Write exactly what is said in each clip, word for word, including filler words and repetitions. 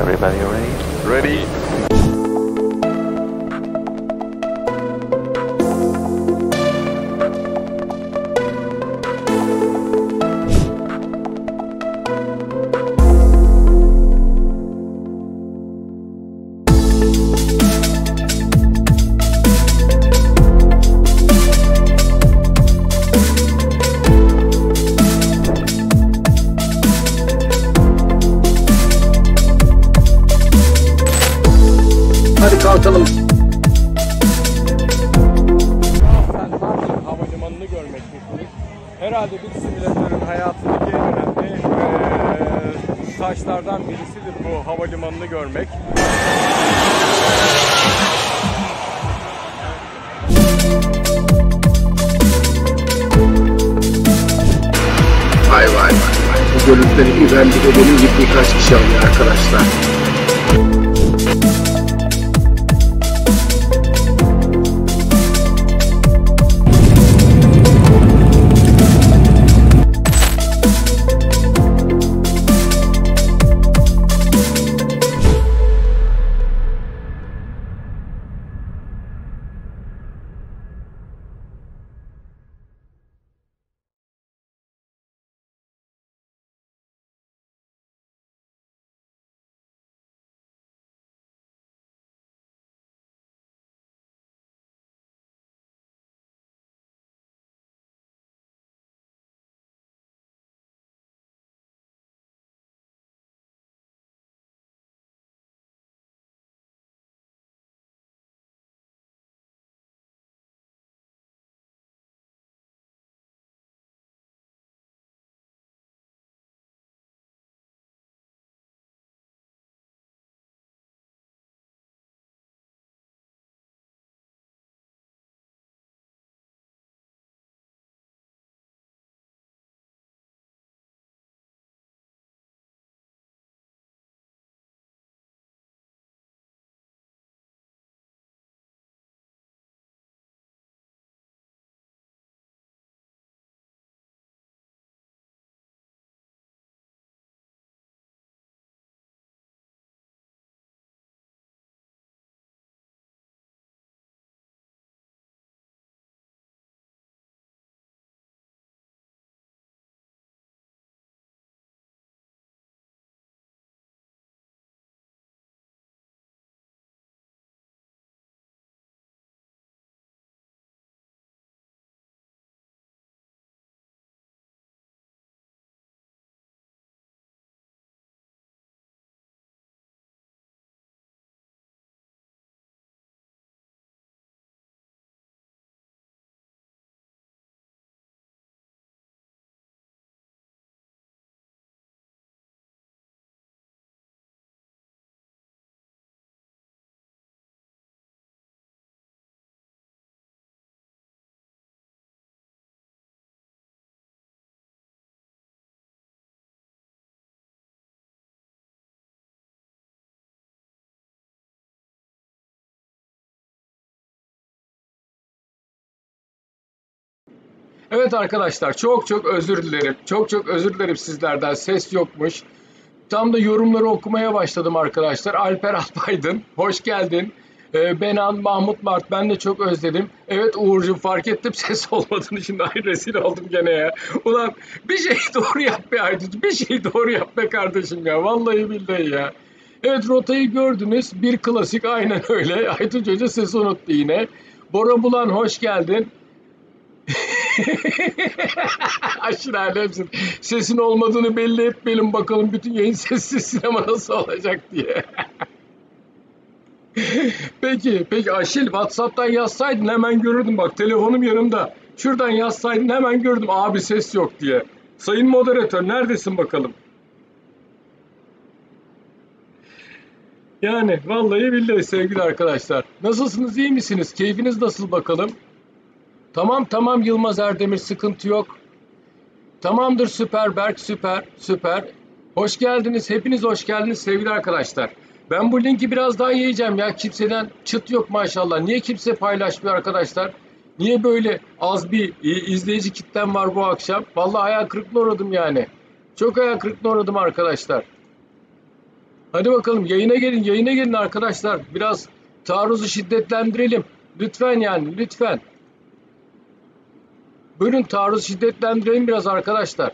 Everybody ready? Ready? Hadi kalkalım. Sen Martin Havalimanı'nı görmektesiniz. Herhalde bir simülatörün hayatındaki en önemli ee, taşlardan birisidir bu havalimanını görmek. Vay vay vay vay. Bu görüntüleri İrlanda'da benim gibi birkaç kişi alıyor arkadaşlar. Evet arkadaşlar, çok çok özür dilerim. Çok çok özür dilerim sizlerden. Ses yokmuş. Tam da yorumları okumaya başladım arkadaşlar. Alper Alpaydın, hoş geldin. Ee, Benan, Mahmut Mart, ben de çok özledim. Evet Uğurcuğum, fark ettim ses olmadığını, şimdi ay rezil oldum gene ya. Ulan bir şey doğru yap be Aytunç, bir şey doğru yap be kardeşim ya. Vallahi billahi ya. Evet, rotayı gördünüz. Bir klasik, aynen öyle. Aytunç Hoca sesi unuttu yine. Bora Bulan, hoş geldin. Aşırı alemsin. Sesin olmadığını belli etmeyelim bakalım bütün yayın sessiz, sinema nasıl olacak diye. Peki, peki Aşil, WhatsApp'tan yazsaydın hemen görürdüm, bak telefonum yanımda. Şuradan yazsaydın hemen gördüm abi ses yok diye. Sayın moderatör neredesin bakalım? Yani vallahi billahi sevgili arkadaşlar. Nasılsınız, iyi misiniz? Keyfiniz nasıl bakalım? Tamam tamam Yılmaz Erdemir, sıkıntı yok. Tamamdır, süper Berk, süper süper. Hoş geldiniz, hepiniz hoş geldiniz sevgili arkadaşlar. Ben bu linki biraz daha yiyeceğim ya, kimseden çıt yok maşallah. Niye kimse paylaşmıyor arkadaşlar? Niye böyle az bir izleyici kitlem var bu akşam? Vallahi hayal kırıklığına uğradım yani. Çok hayal kırıklığına uğradım arkadaşlar. Hadi bakalım yayına gelin, yayına gelin arkadaşlar. Biraz taarruzu şiddetlendirelim. Lütfen yani, lütfen. Buyurun taarruzu şiddetlendirelim biraz arkadaşlar.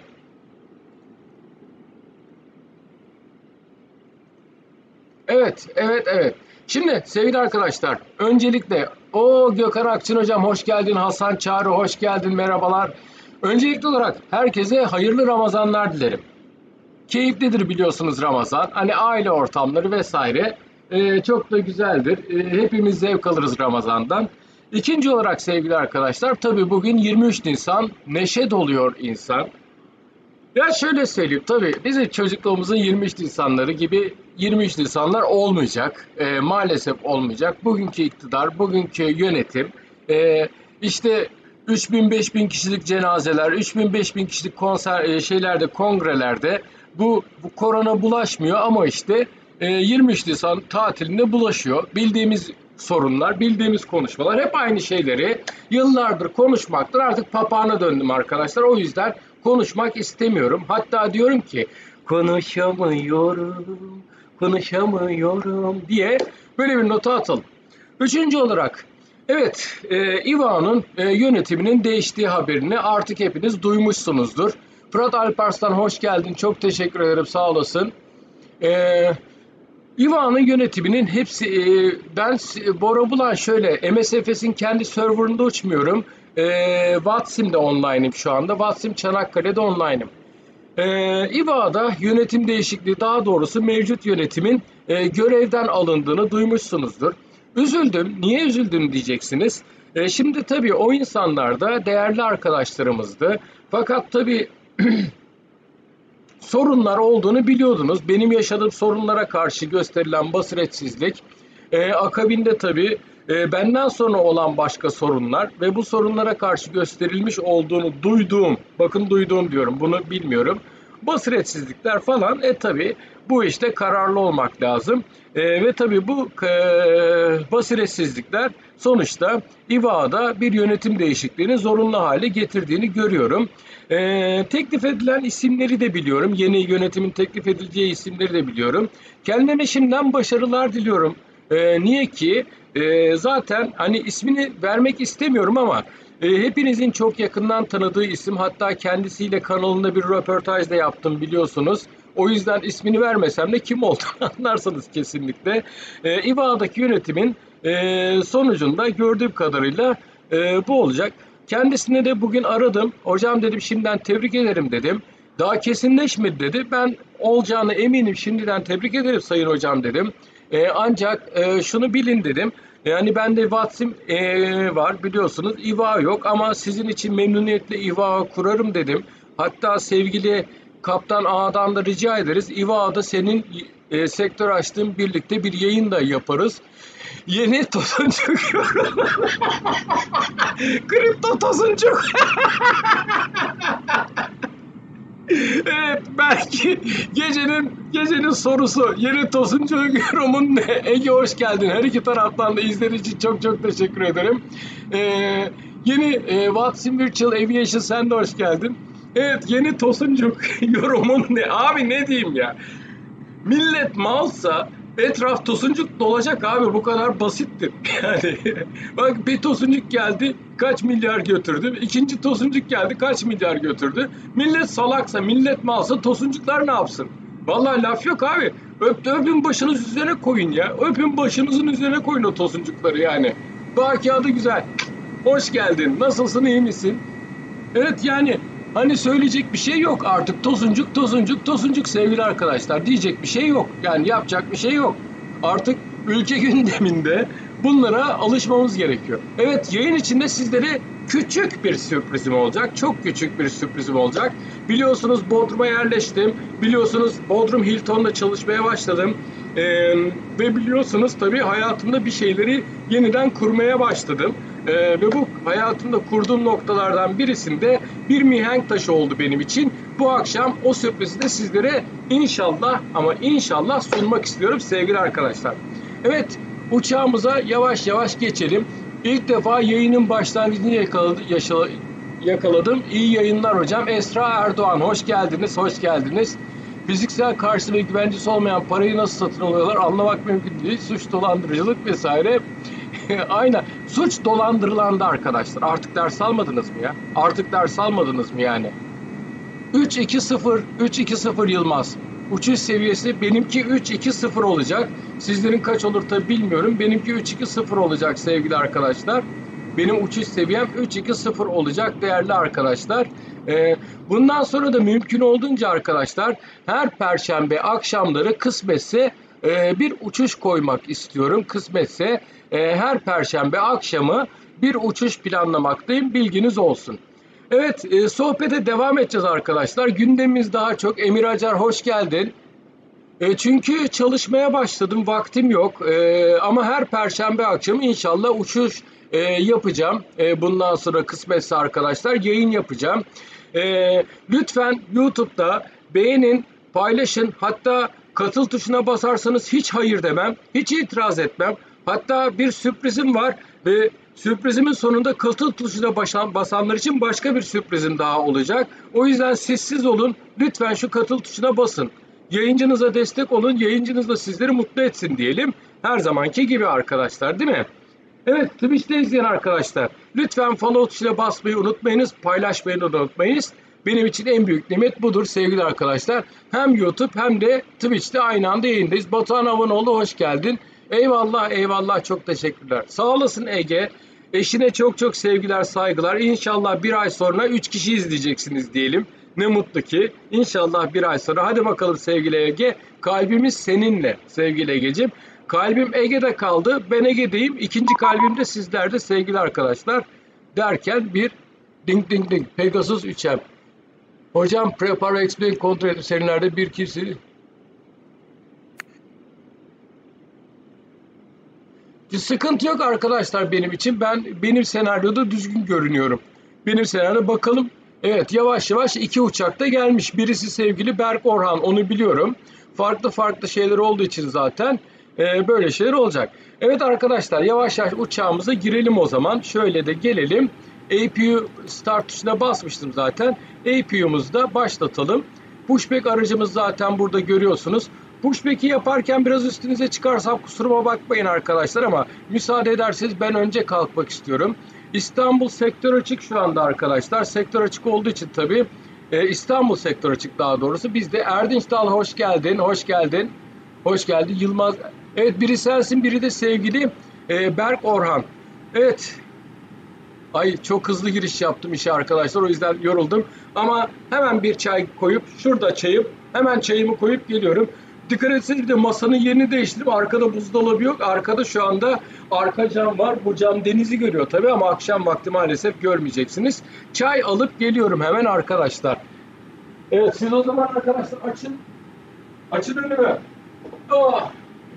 Evet, evet, evet. Şimdi sevgili arkadaşlar, öncelikle o Gökhan Akçın hocam hoş geldin, Hasan Çağrı hoş geldin, merhabalar. Öncelikli olarak herkese hayırlı Ramazanlar dilerim. Keyiflidir biliyorsunuz Ramazan. Hani aile ortamları vesaire e, çok da güzeldir. E, hepimiz zevk alırız Ramazan'dan. İkinci olarak sevgili arkadaşlar, tabii bugün yirmi üç Nisan, neşe doluyor insan. Ya şöyle söyleyeyim, tabii bizim çocukluğumuzun yirmi üç Nisanları gibi yirmi üç Nisanlar olmayacak. E, maalesef olmayacak. Bugünkü iktidar, bugünkü yönetim, e, işte üç bin beş bin kişilik cenazeler, üç bin beş bin kişilik konser e, şeylerde, kongrelerde bu, bu korona bulaşmıyor ama işte e, yirmi üç Nisan tatilinde bulaşıyor. Bildiğimiz sorunlar, bildiğimiz konuşmalar hep aynı şeyleri yıllardır konuşmaktır. Artık papağana döndüm arkadaşlar. O yüzden konuşmak istemiyorum. Hatta diyorum ki konuşamıyorum, konuşamıyorum diye böyle bir nota atalım. Üçüncü olarak, evet, e, İVA'nın e, yönetiminin değiştiği haberini artık hepiniz duymuşsunuzdur. Fırat Alparslan hoş geldin. Çok teşekkür ederim. Sağ olasın. E, İVA'nın yönetiminin hepsi, e, ben Bora Bulan şöyle, M S F S'in kendi serverında uçmuyorum. E, Vatsim'de online'im şu anda. Vatsim Çanakkale'de online'im. Ee, İVA'da yönetim değişikliği, daha doğrusu mevcut yönetimin e, görevden alındığını duymuşsunuzdur. Üzüldüm. Niye üzüldüm diyeceksiniz. E, şimdi tabii o insanlar da değerli arkadaşlarımızdı. Fakat tabii sorunlar olduğunu biliyordunuz. Benim yaşadığım sorunlara karşı gösterilen basiretsizlik, e, akabinde tabii e, benden sonra olan başka sorunlar ve bu sorunlara karşı gösterilmiş olduğunu duyduğum, bakın duyduğum diyorum, bunu bilmiyorum, basiretsizlikler falan, e tabii bu işte kararlı olmak lazım. E, ve tabii bu e, basiretsizlikler sonuçta İVA'da bir yönetim değişikliğini zorunlu hale getirdiğini görüyorum. E, teklif edilen isimleri de biliyorum. Yeni yönetimin teklif edileceği isimleri de biliyorum. Kendilerine şimdiden başarılar diliyorum. E, niye ki? E, zaten hani ismini vermek istemiyorum ama e, hepinizin çok yakından tanıdığı isim. Hatta kendisiyle kanalında bir röportaj da yaptım biliyorsunuz. O yüzden ismini vermesem de kim olduğunu anlarsınız kesinlikle. E, İVA'daki yönetimin e, sonucunda gördüğüm kadarıyla e, bu olacak. Kendisine de bugün aradım. Hocam dedim, şimdiden tebrik ederim dedim. Daha kesinleşmedi dedi. Ben olacağını eminim, şimdiden tebrik ederim sayın hocam dedim. E, ancak e, şunu bilin dedim. Yani bende Vatsim e, var biliyorsunuz. İVA yok ama sizin için memnuniyetle İVA kurarım dedim. Hatta sevgili Kaptan A'dan da rica ederiz. İVA'da senin e, sektör açtığın birlikte bir yayın da yaparız. Yeni tosuncuk. Kripto tosuncuk. Evet, belki gecenin gecenin sorusu yeni tosuncuk yorumun ne? Ege hoş geldin. Her iki taraftan da izlediğin için çok çok teşekkür ederim. Ee, yeni e, Vatsim Virtual Aviation, sen de hoş geldin. Evet, yeni tosuncuk yorumun ne? Abi ne diyeyim ya? Millet malsa etraf tosuncuk dolacak abi, bu kadar basittir. Yani bak, bir tosuncuk geldi kaç milyar götürdü. İkinci tosuncuk geldi kaç milyar götürdü. Millet salaksa, millet malsa tosuncuklar ne yapsın? Vallahi laf yok abi. Öp, öpün başınız üzerine koyun ya. Öpün başınızın üzerine koyun o tosuncukları yani. Baki adı güzel. Hoş geldin. Nasılsın, iyi misin? Evet yani hani söyleyecek bir şey yok artık. Tosuncuk, tosuncuk, tosuncuk sevgili arkadaşlar. Diyecek bir şey yok. Yani yapacak bir şey yok. Artık ülke gündeminde bunlara alışmamız gerekiyor. Evet, yayın içinde sizlere küçük bir sürprizim olacak. Çok küçük bir sürprizim olacak. Biliyorsunuz Bodrum'a yerleştim. Biliyorsunuz Bodrum Hilton'da çalışmaya başladım. Ee, ve biliyorsunuz tabii hayatımda bir şeyleri yeniden kurmaya başladım. Ee, ve bu hayatımda kurduğum noktalardan birisinde bir mihenk taşı oldu benim için. Bu akşam o sürprizi de sizlere inşallah ama inşallah sunmak istiyorum sevgili arkadaşlar. Evet, uçağımıza yavaş yavaş geçelim. İlk defa yayının başlangıcını yakaladı, yakaladım. İyi yayınlar hocam. Esra Erdoğan hoş geldiniz, hoş geldiniz. Fiziksel karşılığı ve güvencesi olmayan parayı nasıl satın alıyorlar anlamak mümkün değil. Suç, dolandırıcılık vesaire. Aynen. Suç dolandırılandı arkadaşlar. Artık ders almadınız mı ya? Artık ders almadınız mı yani? üç iki sıfır, üç iki sıfır Yılmaz. Uçuş seviyesi benimki üç iki sıfır olacak. Sizlerin kaç olur tabi bilmiyorum. Benimki üç iki sıfır olacak sevgili arkadaşlar. Benim uçuş seviyem üç iki sıfır olacak değerli arkadaşlar. Ee, bundan sonra da mümkün olduğunca arkadaşlar her perşembe akşamları kısmetse e, bir uçuş koymak istiyorum. Kısmetse e, her perşembe akşamı bir uçuş planlamaktayım. Bilginiz olsun. Evet, e, sohbete devam edeceğiz arkadaşlar. Gündemimiz daha çok. Emir Acar hoş geldin. E, çünkü çalışmaya başladım, vaktim yok. E, ama her perşembe akşamı inşallah uçuş e, yapacağım. E, bundan sonra kısmetse arkadaşlar yayın yapacağım. E, lütfen YouTube'da beğenin, paylaşın. Hatta katıl tuşuna basarsanız hiç hayır demem, hiç itiraz etmem. Hatta bir sürprizim var ve sürprizimin sonunda katıl tuşuna basanlar için başka bir sürprizim daha olacak. O yüzden sessiz olun. Lütfen şu katıl tuşuna basın. Yayıncınıza destek olun. Yayıncınız da sizleri mutlu etsin diyelim. Her zamanki gibi arkadaşlar, değil mi? Evet, Twitch'te izleyen arkadaşlar. Lütfen follow tuşuna basmayı unutmayınız. Paylaşmayı unutmayınız. Benim için en büyük nimet budur sevgili arkadaşlar. Hem YouTube hem de Twitch'te aynı anda yayındayız. Batuhan Avanoğlu hoş geldin. Eyvallah eyvallah, çok teşekkürler. Sağ olasın Ege. Eşine çok çok sevgiler, saygılar. İnşallah bir ay sonra üç kişi izleyeceksiniz diyelim. Ne mutlu ki. İnşallah bir ay sonra. Hadi bakalım sevgili Ege. Kalbimiz seninle sevgili Egeciğim. Kalbim Ege'de kaldı. Ben Ege'deyim. İkinci kalbim de sizlerde sevgili arkadaşlar. Derken bir ding ding ding. Pegasus üç M. Hocam prepare explain kontrol edin serilerde bir kişi. Sıkıntı yok arkadaşlar benim için. Ben benim senaryoda düzgün görünüyorum. Benim senaryoda bakalım. Evet, yavaş yavaş iki uçakta gelmiş. Birisi sevgili Berk Orhan, onu biliyorum. Farklı farklı şeyler olduğu için zaten e, böyle şeyler olacak. Evet arkadaşlar, yavaş yavaş uçağımıza girelim o zaman. Şöyle de gelelim. A P U start tuşuna basmıştım zaten. A P U'muzu da başlatalım. Pushback aracımız zaten burada görüyorsunuz. Pushback'i yaparken biraz üstünüze çıkarsam kusuruma bakmayın arkadaşlar ama müsaade ederseniz ben önce kalkmak istiyorum. İstanbul sektör açık şu anda arkadaşlar. Sektör açık olduğu için tabii e, İstanbul sektör açık daha doğrusu. Biz de Erdinç Dal hoş geldin, hoş geldin, hoş geldin. Yılmaz, evet biri sensin, biri de sevgili e, Berk Orhan. Evet, ay çok hızlı giriş yaptım işe arkadaşlar, o yüzden yoruldum. Ama hemen bir çay koyup, şurada çayım, hemen çayımı koyup geliyorum. Dikkat etseniz de masanın yerini değiştirdim. Arkada buzdolabı yok. Arkada şu anda arka cam var. Bu cam denizi görüyor tabii ama akşam vakti maalesef görmeyeceksiniz. Çay alıp geliyorum hemen arkadaşlar. Evet, siz o zaman arkadaşlar açın. Açın önümü. Oh.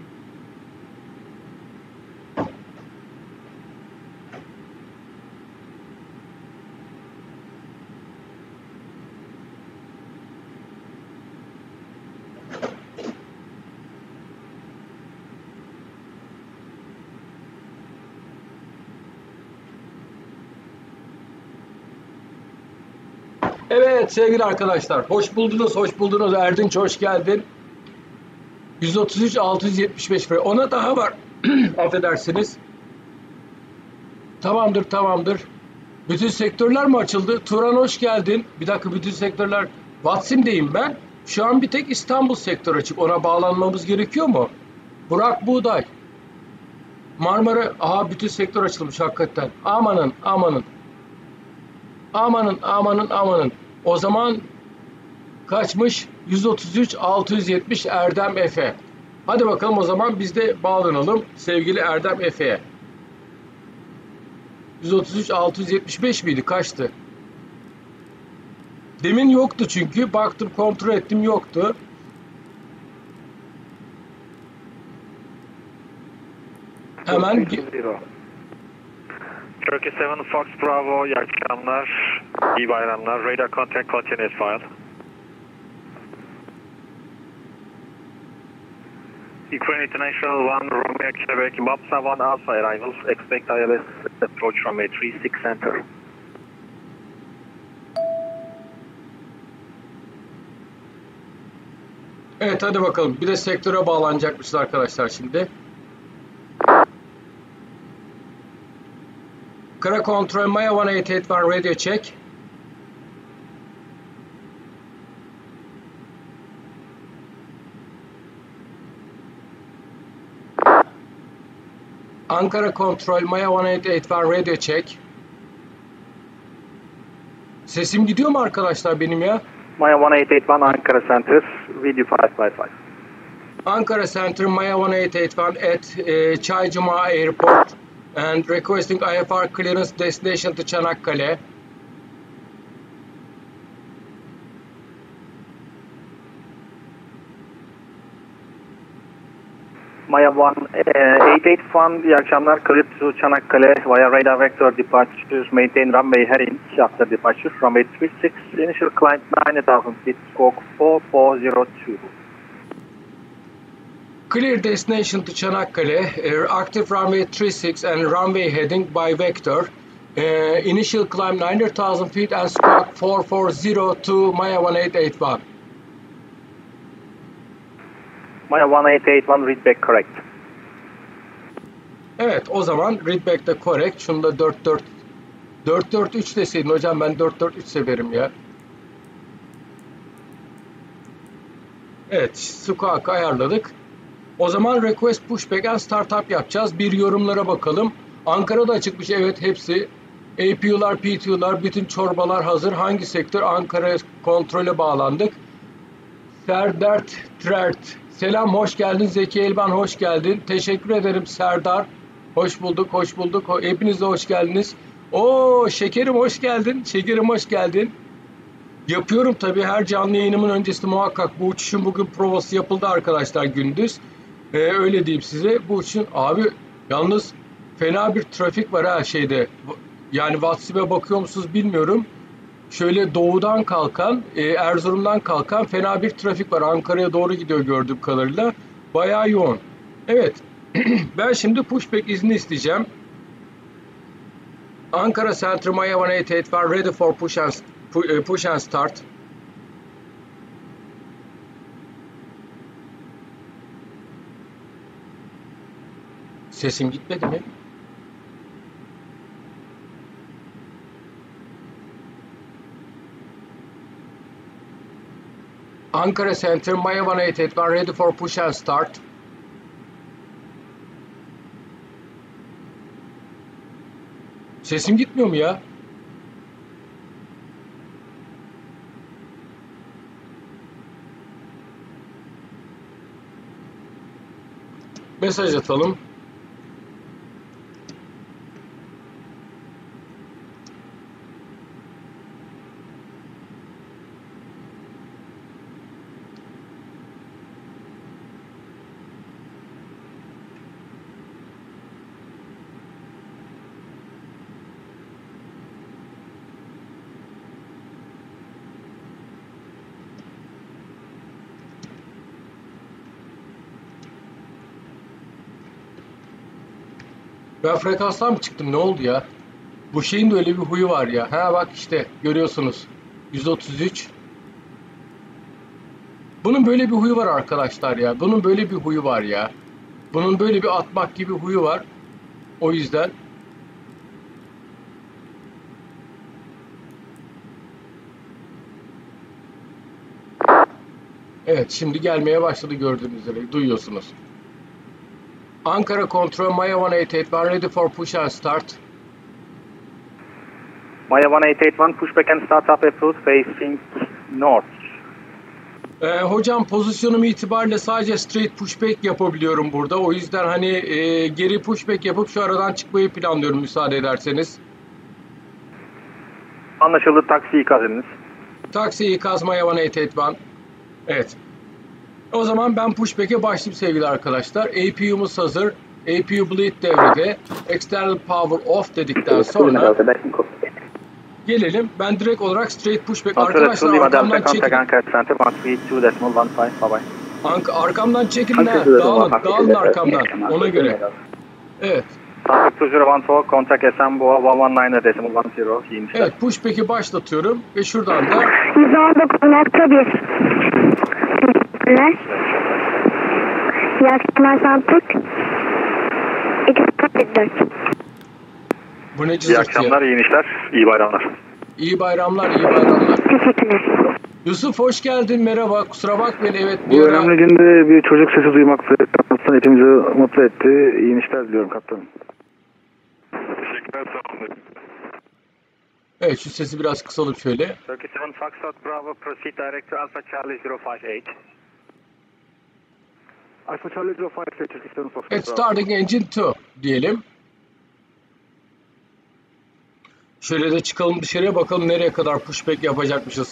Evet sevgili arkadaşlar, hoş buldunuz, hoş buldunuz. Erdinç hoş geldin. yüz otuz üç altı yüz yetmiş beş ona daha var. Affedersiniz. Tamamdır, tamamdır. Bütün sektörler mi açıldı? Turan hoş geldin. Bir dakika, bütün sektörler. Vatsim'deyim ben. Şu an bir tek İstanbul sektör açık. Ona bağlanmamız gerekiyor mu? Burak Buğday. Marmara. Aha, bütün sektör açılmış hakikaten. Amanın, amanın. Amanın, amanın, amanın. O zaman kaçmış? yüz otuz üç altı yüz yetmiş Erdem Efe. Hadi bakalım o zaman biz de bağlanalım sevgili Erdem Efe'ye. yüz otuz üç altı yüz yetmiş beş miydi? Kaçtı? Demin yoktu çünkü. Baktım, kontrol ettim, yoktu. Hemen... Turkey seven Fox Bravo, iyi akşamlar, iyi bayramlar. Radar contact continuous file. Ukraine International one, Romeo Quebec, Mapsa one Alpha arrivals, expect I L S approach from a three six center. Evet hadi bakalım. Bir de sektöre bağlanacakmışız arkadaşlar şimdi. Kara Control Maya one eight eight one radio check. Ankara Control Maya one eight eight one radio check. Sesim gidiyor mu arkadaşlar benim ya? Maya one eight eight one Ankara Center, video five five five. Ankara Center Maya one eight eight one at uh, Çaycuma Airport and requesting I F R clearance destination to Çanakkale. Maya one eight eight one, iyi akşamlar. Clear to Çanakkale via radar vector departures, maintain runway heading after departure, runway three six, initial climb nine thousand feet, squawk four four zero two. Clear destination to Çanakkale, uh, active runway three six and runway heading by vector, uh, initial climb nine thousand feet and squawk four four zero two Maya one eight eight one. Maya one eight eight one, read back correct. Evet o zaman read back de correct. Şunu da dört dört dört dört üç deseydin hocam, ben dört dört üç severim ya. Evet squawk'ı ayarladık. O zaman request pushback and startup yapacağız. Bir yorumlara bakalım. Ankara'da açıkmış, evet hepsi. A P U'lar, P T U'lar, bütün çorbalar hazır. Hangi sektör? Ankara kontrole bağlandık. Serdar Trert. Selam, hoş geldin. Zeki Elban, hoş geldin. Teşekkür ederim Serdar. Hoş bulduk, hoş bulduk. Hepiniz de hoş geldiniz. Oo, şekerim hoş geldin. Şekerim hoş geldin. Yapıyorum tabii, her canlı yayınımın öncesi muhakkak. Bu uçuşun bugün provası yapıldı arkadaşlar gündüz. Ee, öyle diyeyim size. Bu uçuşun abi yalnız fena bir trafik var ha şeyde. Yani WhatsApp'a bakıyor musunuz bilmiyorum. Şöyle doğudan kalkan, e, Erzurum'dan kalkan fena bir trafik var. Ankara'ya doğru gidiyor gördüğüm kadarıyla. Bayağı yoğun. Evet. Ben şimdi pushback izni isteyeceğim. Ankara Center Maya one eight eight one ready for push and, push and start. Sesim gitmedi mi? Ankara Center Maya one eight eight one ready for push and start. Sesim gitmiyor mu ya? Mesaj atalım. Ben frekanstan mı çıktım? Ne oldu ya? Bu şeyin de öyle bir huyu var ya. Ha bak işte görüyorsunuz. yüz otuz üç. Bunun böyle bir huyu var arkadaşlar ya. Bunun böyle bir huyu var ya. Bunun böyle bir atmak gibi huyu var. O yüzden. Evet şimdi gelmeye başladı gördüğünüz üzere. Duyuyorsunuz. Ankara Control Maya one eight eight one ready for push and start. Maya one eight eight one pushback and startup approach facing north. Ee, hocam pozisyonum itibariyle sadece straight pushback yapabiliyorum burada. O yüzden hani e, geri pushback yapıp şu aradan çıkmayı planlıyorum müsaade ederseniz. Anlaşıldı, taksi ikaz ediniz. Taksi ikaz Maya one eight eight one. Evet. O zaman ben pushback'e başlayayım sevgili arkadaşlar. A P U'muz hazır. A P U bleed devrede. External power off dedikten sonra gelelim. Ben direkt olarak straight pushback. Arkadaşlar arkamdan çekin. Ank arkamdan çekin ha. Dağılın. Dağılın arkamdan. Ona göre. Evet. Evet, pushback'i başlatıyorum ve şuradan da yüz on dokuz nokta bir Teşekkürler. İyi akşamlar Santuk. iki sıfır dört. Bu ne İyi cızırtı ya? akşamlar, iyi inişler, iyi bayramlar. İyi bayramlar, iyi bayramlar. Teşekkürler. Yusuf hoş geldin, merhaba. Kusura bakmayın, evet bir Bu ara... önemli günde bir çocuk sesi duymak kaptan hepimizi mutlu etti. İyi inişler diliyorum kaptanım. Teşekkürler, sağ olun. Evet, şu sesi biraz kısalım şöyle. Turkish seven Foxtrot Bravo, proceed direct to Alpha Charlie zero five eight. Alfa Charlie zero five eight Turkish seven Fox. Evet, starting engine two diyelim. Şöyle de çıkalım dışarıya, bakalım nereye kadar pushback yapacakmışız.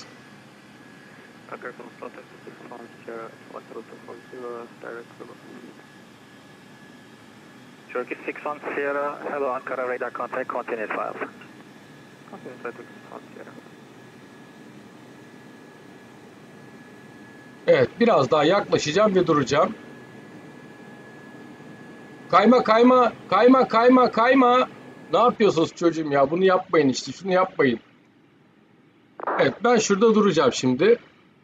Turkish six one Sierra, hello Ankara radar contact, continue files. Evet, biraz daha yaklaşacağım ve duracağım. Kayma, kayma, kayma, kayma, kayma. Ne yapıyorsunuz çocuğum ya? Bunu yapmayın işte, şunu yapmayın. Evet, ben şurada duracağım şimdi.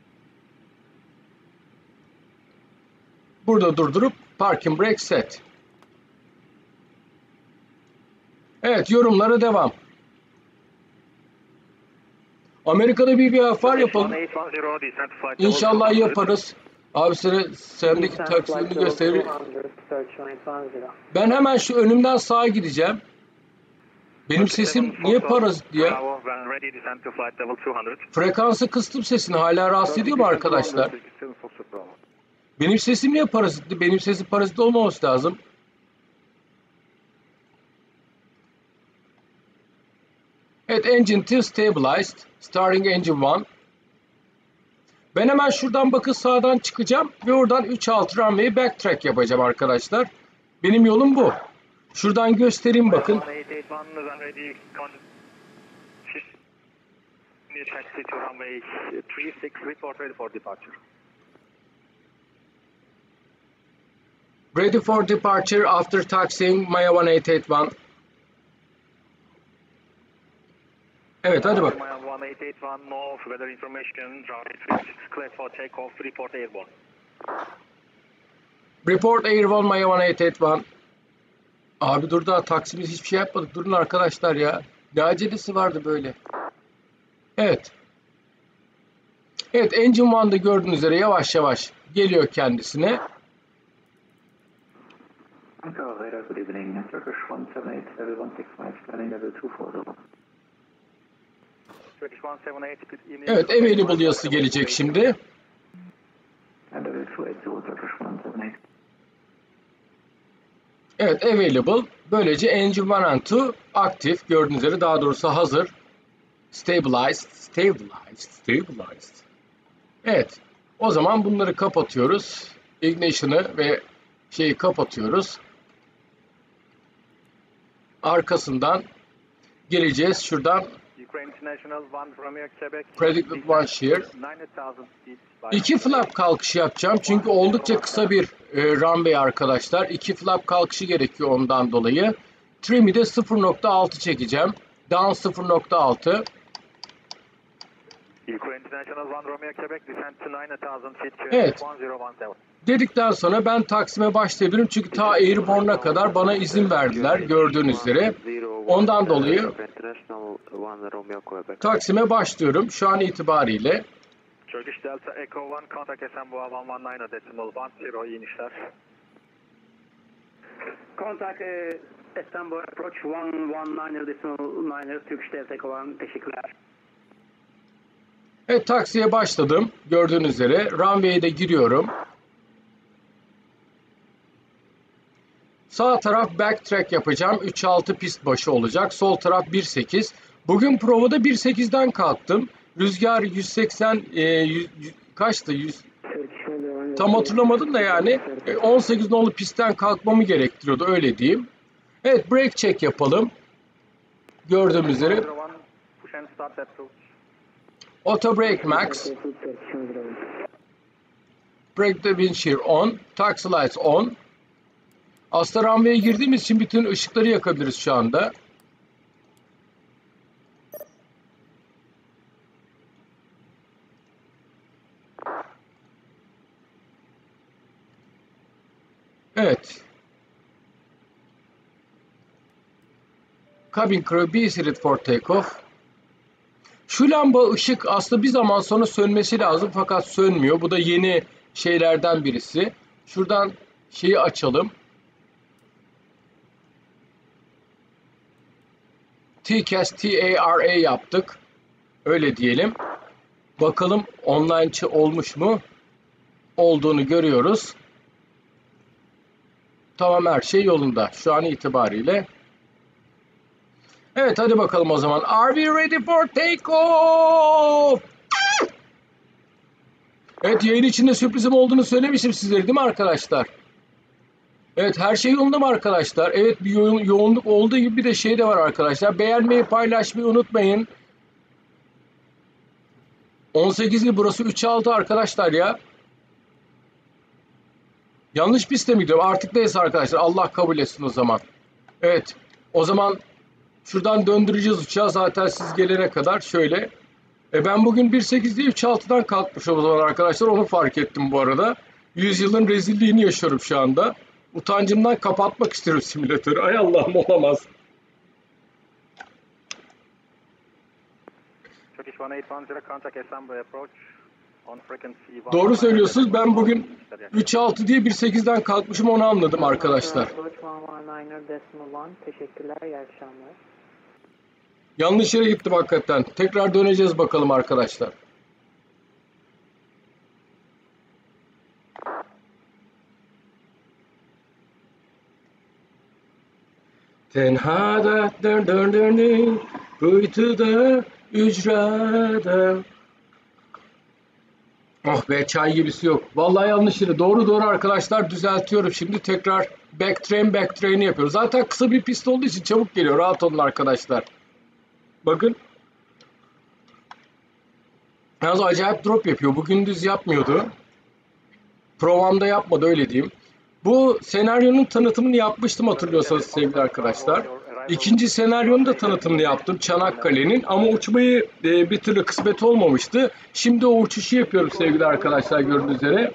Burada durdurup parking brake set. Evet, yorumlara devam. Amerika'da bir bir var yapalım. İnşallah yaparız. Abi sana sendeki taksilerini gösterir. Ben hemen şu önümden sağa gideceğim. Benim sesim niye parazit ya? Frekansı kıstım sesini. Hala rahatsız ediyor mu arkadaşlar? Benim sesim niye parazitli? Benim sesim parazit olmaması lazım. Evet, engine two stabilized. Starting engine one. Ben hemen şuradan bakın sağdan çıkacağım ve oradan üç altı runway'i backtrack yapacağım arkadaşlar. Benim yolum bu. Şuradan göstereyim bakın. Ready for departure after taxiing Maya one eight eight one. Evet, hadi bak. Maya one eight eight one, no weather information, runway three six clear for takeoff, report airborne. Report airborne Maya one eight eight one. Abi dur, daha taksimiz hiçbir şey yapmadık. Durun arkadaşlar ya. Ne acelesi vardı böyle. Evet. Evet, engine one'da gördüğünüz üzere yavaş yavaş geliyor kendisine. Good evening, Turkish one seven eight, level one six five, planning level two four zero. Evet, available yazısı gelecek şimdi. Evet, available. Böylece engine one and two aktif. Gördüğünüz üzere, daha doğrusu hazır. Stabilized, stabilized, stabilized. Evet, o zaman bunları kapatıyoruz. Ignition'ı ve şeyi kapatıyoruz. Arkasından geleceğiz şuradan. Predicted one shear. İki flap kalkışı yapacağım çünkü oldukça kısa bir e, runway arkadaşlar. İki flap kalkışı gerekiyor ondan dolayı. Trim'i de sıfır nokta altı çekeceğim. Down sıfır nokta altı. Evet. Dedikten sonra ben taksime başlayabilirim çünkü ta Airborne'a kadar bana izin verdiler gördüğünüz üzere. Ondan dolayı taksime başlıyorum şu an itibariyle. Turkish Delta Echo one, contact Esenboğa one one nine decimal one zero, iyi inişler. Contact uh, Esenboğa approach one one nine decimal nine, Turkish Delta Echo one, teşekkürler. Evet, taksiye başladım gördüğünüz üzere. Runway'e de giriyorum. Sağ taraf backtrack yapacağım. üç altı pist başı olacak. Sol taraf bir sekiz. Bugün provada bir sekizden kalktım. Rüzgar yüz seksen e, yüz, kaçtı? yüz, tam hatırlamadım da yani e, on sekiz nolu pistten kalkmamı gerektiriyordu, öyle diyeyim. Evet, brake check yapalım. Gördüğümüz üzere auto brake max. Brake the windshield on. Taxi lights on. Aslında runway'e girdiğimiz için bütün ışıkları yakabiliriz şu anda. Evet. Cabin crew be seated for takeoff. Şu lamba ışık aslında bir zaman sonra sönmesi lazım fakat sönmüyor. Bu da yeni şeylerden birisi. Şuradan şeyi açalım. T C A S, T A R A yaptık. Öyle diyelim. Bakalım online olmuş mu? Olduğunu görüyoruz. Tamam, her şey yolunda şu an itibariyle. Evet, hadi bakalım o zaman. Are we ready for takeoff? Evet, yayın içinde sürprizim olduğunu söylemiştim sizlere değil mi arkadaşlar? Evet, her şey yolunda mı arkadaşlar? Evet, bir yo yoğunluk olduğu gibi bir de şey de var arkadaşlar. Beğenmeyi, paylaşmayı unutmayın. on sekizli burası üç altı arkadaşlar ya. Yanlış piste mi gidiyorum? Artık neyse arkadaşlar. Allah kabul etsin o zaman. Evet. O zaman şuradan döndüreceğiz uçağı zaten siz gelene kadar. Şöyle. E ben bugün bir sekiz değil üç altıdan kalkmışım o zaman arkadaşlar. Onu fark ettim bu arada. yüz yılın rezilliğini yaşıyorum şu anda. Utancımdan kapatmak istiyorum simülatörü. Ay Allah'ım, olamaz. Doğru söylüyorsunuz. Ben bugün üç altı diye bir sekizden kalkmışım, onu anladım arkadaşlar. Teşekkürler, iyi akşamlar. Yanlış yere gittim hakikaten. Tekrar döneceğiz bakalım arkadaşlar. Tenhada dön dön dön dön, kuytuda ücrada. Oh be, çay gibisi yok. Vallahi yanlış yere. Doğru doğru arkadaşlar, düzeltiyorum. Şimdi tekrar backtrain backtrain'i yapıyoruz. Zaten kısa bir pist olduğu için çabuk geliyor. Rahat olun arkadaşlar. Bakın. Yalnız acayip drop yapıyor. Bu gündüz yapmıyordu. Provamda yapmadı, öyle diyeyim. Bu senaryonun tanıtımını yapmıştım hatırlıyorsanız sevgili arkadaşlar. İkinci senaryonun da tanıtımını yaptım, Çanakkale'nin, ama uçmayı e, bir türlü kısmet olmamıştı. Şimdi o uçuşu yapıyorum sevgili arkadaşlar, gördüğünüz üzere.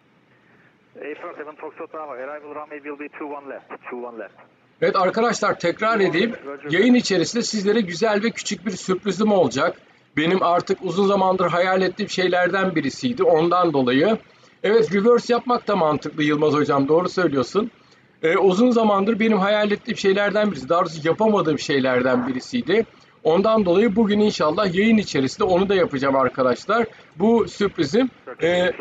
Evet arkadaşlar, tekrar edeyim. Yayın içerisinde sizlere güzel ve küçük bir sürprizim olacak. Benim artık uzun zamandır hayal ettiğim şeylerden birisiydi. Ondan dolayı. Evet, reverse yapmak da mantıklı Yılmaz hocam, doğru söylüyorsun. Ee, uzun zamandır benim hayal ettiğim şeylerden birisi. Daha doğrusu yapamadığım şeylerden birisiydi. Ondan dolayı bugün inşallah yayın içerisinde onu da yapacağım arkadaşlar. Bu sürprizim. E,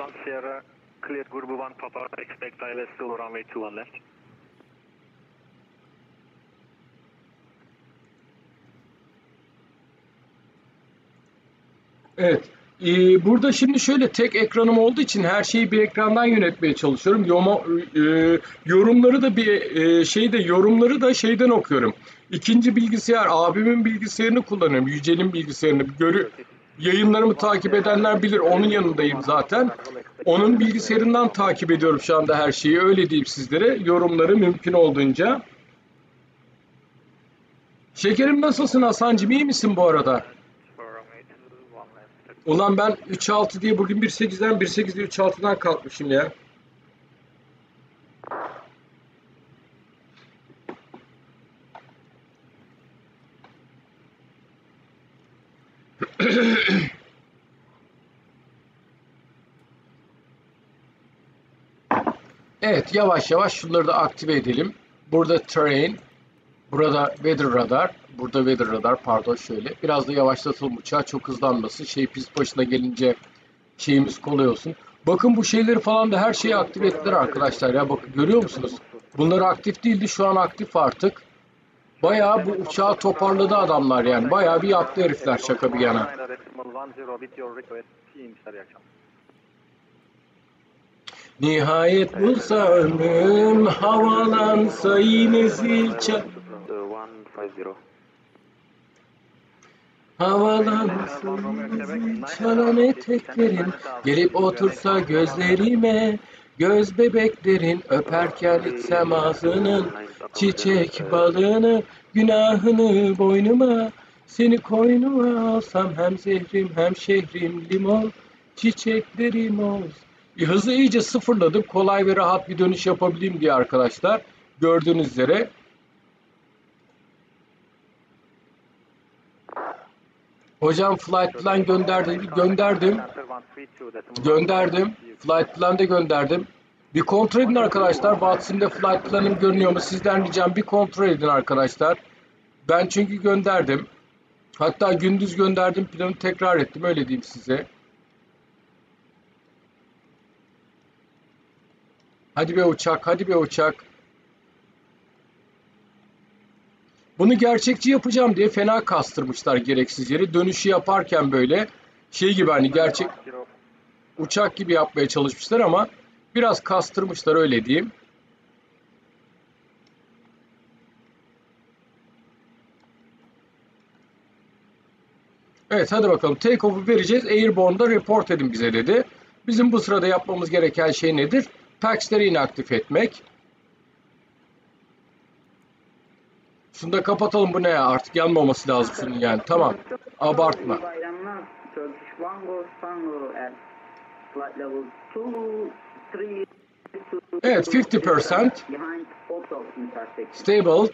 Evet. Ee, burada şimdi şöyle tek ekranım olduğu için her şeyi bir ekrandan yönetmeye çalışıyorum. Yoma, e, yorumları da bir e, şeyde yorumları da şeyden okuyorum. İkinci bilgisayar, abimin bilgisayarını kullanıyorum. Yücel'in bilgisayarını. Görü, yayınlarımı takip edenler bilir. Onun yanındayım zaten. Onun bilgisayarından takip ediyorum şu anda her şeyi. Öyle diyeyim sizlere. Yorumları mümkün olduğunca. Şekerim, nasılsın Hasan'cığım? İyi misin bu arada? Ulan ben üç altı diye bugün bir sekizden bir sekiz diye üç altıdan kalkmışım ya. Evet, yavaş yavaş şunları da aktive edelim. Burada terrain, burada weather radar, burada weather radar, pardon şöyle. Biraz da yavaşlatalım uçağı, çok hızlanmasın. Şey, pist başına gelince şeyimiz kolay olsun. Bakın bu şeyleri falan da her şeyi aktive ettiler arkadaşlar ya, bakın görüyor musunuz? Bunlar aktif değildi, şu an aktif artık. Bayağı bu uçağı toparladı adamlar yani. Bayağı bir yaptı herifler, şaka bir yana. Nihayet bulsa ömrüm, havalansa yine zil çal... Havalansa yine zil çalan eteklerin, gelip otursa gözlerime, göz bebeklerin, öperken içsem ağzının çiçek balını, günahını boynuma, seni koynuma alsam, hem zehrim hem şehrim limon, çiçeklerim olsun. Hızı iyice sıfırladım. Kolay ve rahat bir dönüş yapabileyim diye arkadaşlar. Gördüğünüz üzere. Hocam flight plan gönderdim. Gönderdim. Gönderdim. Flight plan de gönderdim. Bir kontrol edin arkadaşlar. WhatsApp'ta flight planım görünüyor mu? Sizden ricam bir kontrol edin arkadaşlar. Ben çünkü gönderdim. Hatta gündüz gönderdim. Planı tekrar ettim. Öyle diyeyim size. Hadi be uçak. Hadi be uçak. Bunu gerçekçi yapacağım diye fena kastırmışlar gereksiz yere. Dönüşü yaparken böyle şey gibi hani gerçek uçak gibi yapmaya çalışmışlar ama biraz kastırmışlar öyle diyeyim. Evet hadi bakalım take off'u vereceğiz. Airborne'da report edin bize dedi. Bizim bu sırada yapmamız gereken şey nedir? Pax'leri inaktif etmek. Şunu da kapatalım, bu ne ya, artık yanmaması lazım şunun yani. Tamam. Abartma. Evet elli percent. Stable.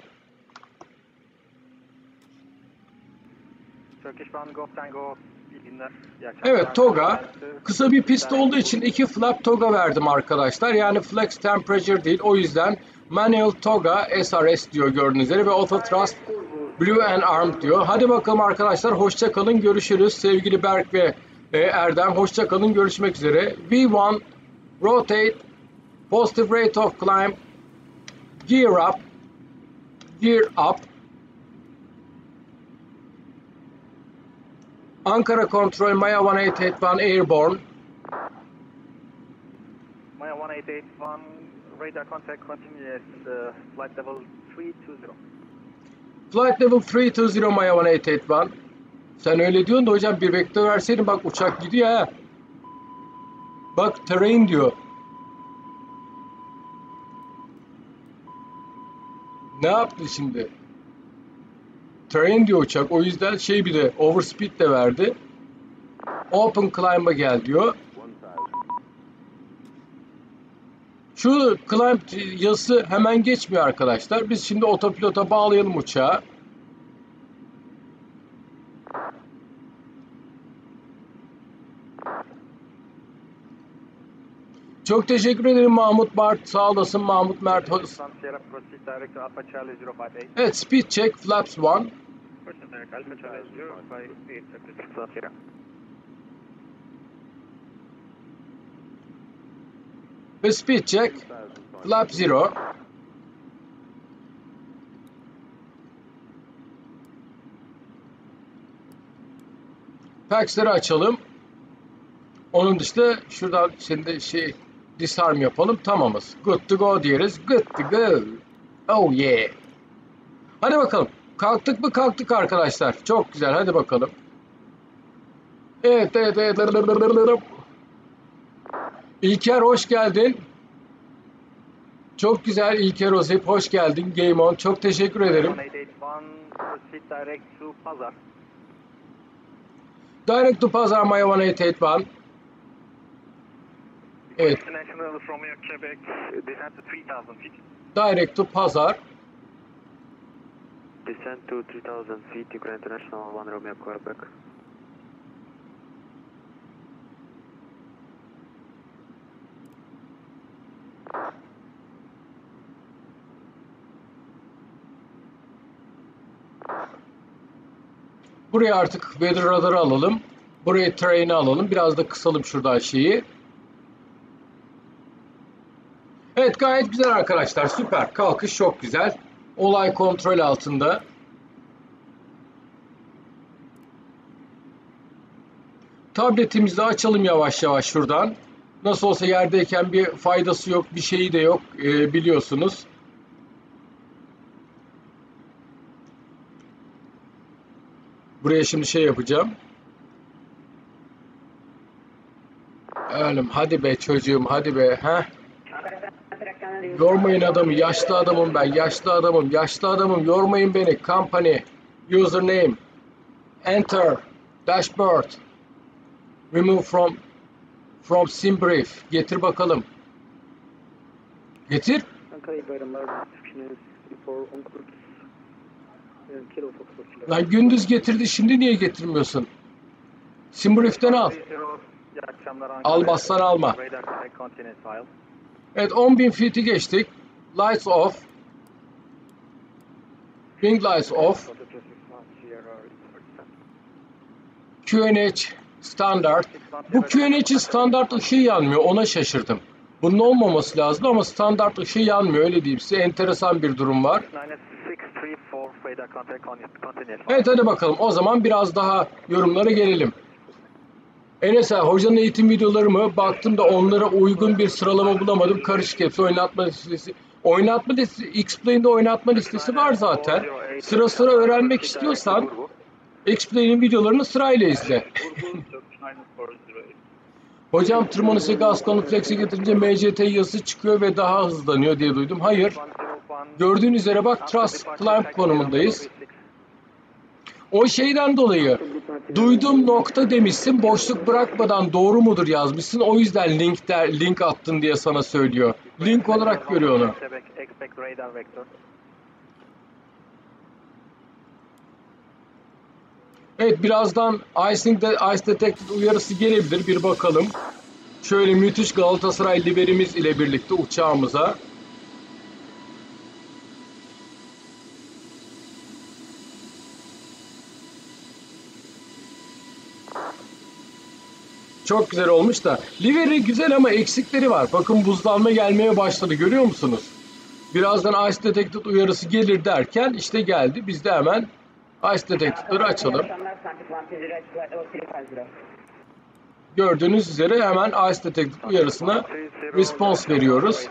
Evet Toga. Kısa bir pist olduğu için iki flap Toga verdim arkadaşlar. Yani flex temperature değil. O yüzden manual Toga S R S diyor gördüğünüz üzere ve auto thrust blue and armed diyor. Hadi bakalım arkadaşlar, hoşça kalın, görüşürüz. Sevgili Berk ve e, Erdem, hoşça kalın, görüşmek üzere. V bir rotate, positive rate of climb, gear up, gear up. Ankara Control, Maya one eight eight one Airborne. Maya one eight eight one, radar contact continuous, uh, flight level three two zero. Flight level three two zero Maya one eight eight one. Sen öyle diyorsun da hocam bir vektör verseydin, bak uçak gidiyor ha. Bak terrain diyor. Ne yaptı şimdi? Terrain diyor uçak, o yüzden şey, bir de overspeed de verdi. Open climb'a gel diyor. Şu climb yazısı hemen geçmiyor arkadaşlar. Biz şimdi otopilota bağlayalım uçağı. Çok teşekkür ederim Mahmut Mert. Sağ olasın Mahmut Mert. Evet, speed check flaps one. Ve speed check flap zero. Pax'leri açalım. Onun dışında şuradan şimdi şey disarm yapalım. Tamamız. Good to go diyoruz. Good to go. Oh yeah. Hadi bakalım. Kalktık mı? Kalktık arkadaşlar. Çok güzel. Hadi bakalım. Evet, evet, evet. İlker hoş geldin. Çok güzel İlker Ozip, hoş geldin. Game on. Çok teşekkür ederim. Direct to Pazar Maya one eight eight one. Evet. Direct to Pazar. Descend to three thousand feet, Ukraine International, one Romeo Quebec. Buraya artık weather radar'ı alalım. Buraya terrain'i alalım. Biraz da kısalım şuradan şeyi. Evet, gayet güzel arkadaşlar. Süper. Kalkış çok güzel. Olay kontrol altında. Tabletimizi açalım yavaş yavaş şuradan. Nasıl olsa yerdeyken bir faydası yok, bir şeyi de yok e, biliyorsunuz. Buraya şimdi şey yapacağım. Oğlum hadi be çocuğum, hadi be. Heh. Yormayın adamı, yaşlı adamım ben, yaşlı adamım, yaşlı adamım, yormayın beni. Company, username, enter, dashboard, remove from from Simbrief. Getir bakalım. Getir. Ankara'yı bayramlar description for on Kurt Kilo Fox. Lan gündüz getirdi, şimdi niye getirmiyorsun? Simbrief'ten al. İyi akşamlar Ankara. Almazsan alma. Radar contact continent file. Evet, on bin feet'i geçtik. Lights off. Wing lights off. Q N H standart. Bu Q N H'in standart ışığı yanmıyor. Ona şaşırdım. Bunun olmaması lazım ama standart ışığı yanmıyor. Öyle diyeyim size. Enteresan bir durum var. Evet, hadi bakalım. O zaman biraz daha yorumlara gelelim. Enes'e hocanın eğitim videoları mı? Baktım da onlara uygun bir sıralama bulamadım. Karışık hepsi. Oynatma listesi. Oynatma listesi. X-Plane'de oynatma listesi var zaten. Sıra sıra öğrenmek istiyorsan X-Plane'in videolarını sırayla izle. Hocam tırmanışı gaz konfleksi getirince M C T yazısı çıkıyor ve daha hızlanıyor diye duydum. Hayır. Gördüğün üzere bak Trust Climb konumundayız. O şeyden dolayı duyduğum nokta demişsin, boşluk bırakmadan doğru mudur yazmışsın. O yüzden link der, link attın diye sana söylüyor. Link olarak görüyor onu. Evet, birazdan icing de, ice detected uyarısı gelebilir. Bir bakalım. Şöyle müthiş Galatasaray liberimiz ile birlikte uçağımıza. Çok güzel olmuş da. Liveri güzel ama eksikleri var. Bakın buzlanma gelmeye başladı. Görüyor musunuz? Birazdan ice detected uyarısı gelir derken işte geldi. Biz de hemen ice detected'ları açalım. Gördüğünüz üzere hemen ice detected uyarısına response veriyoruz.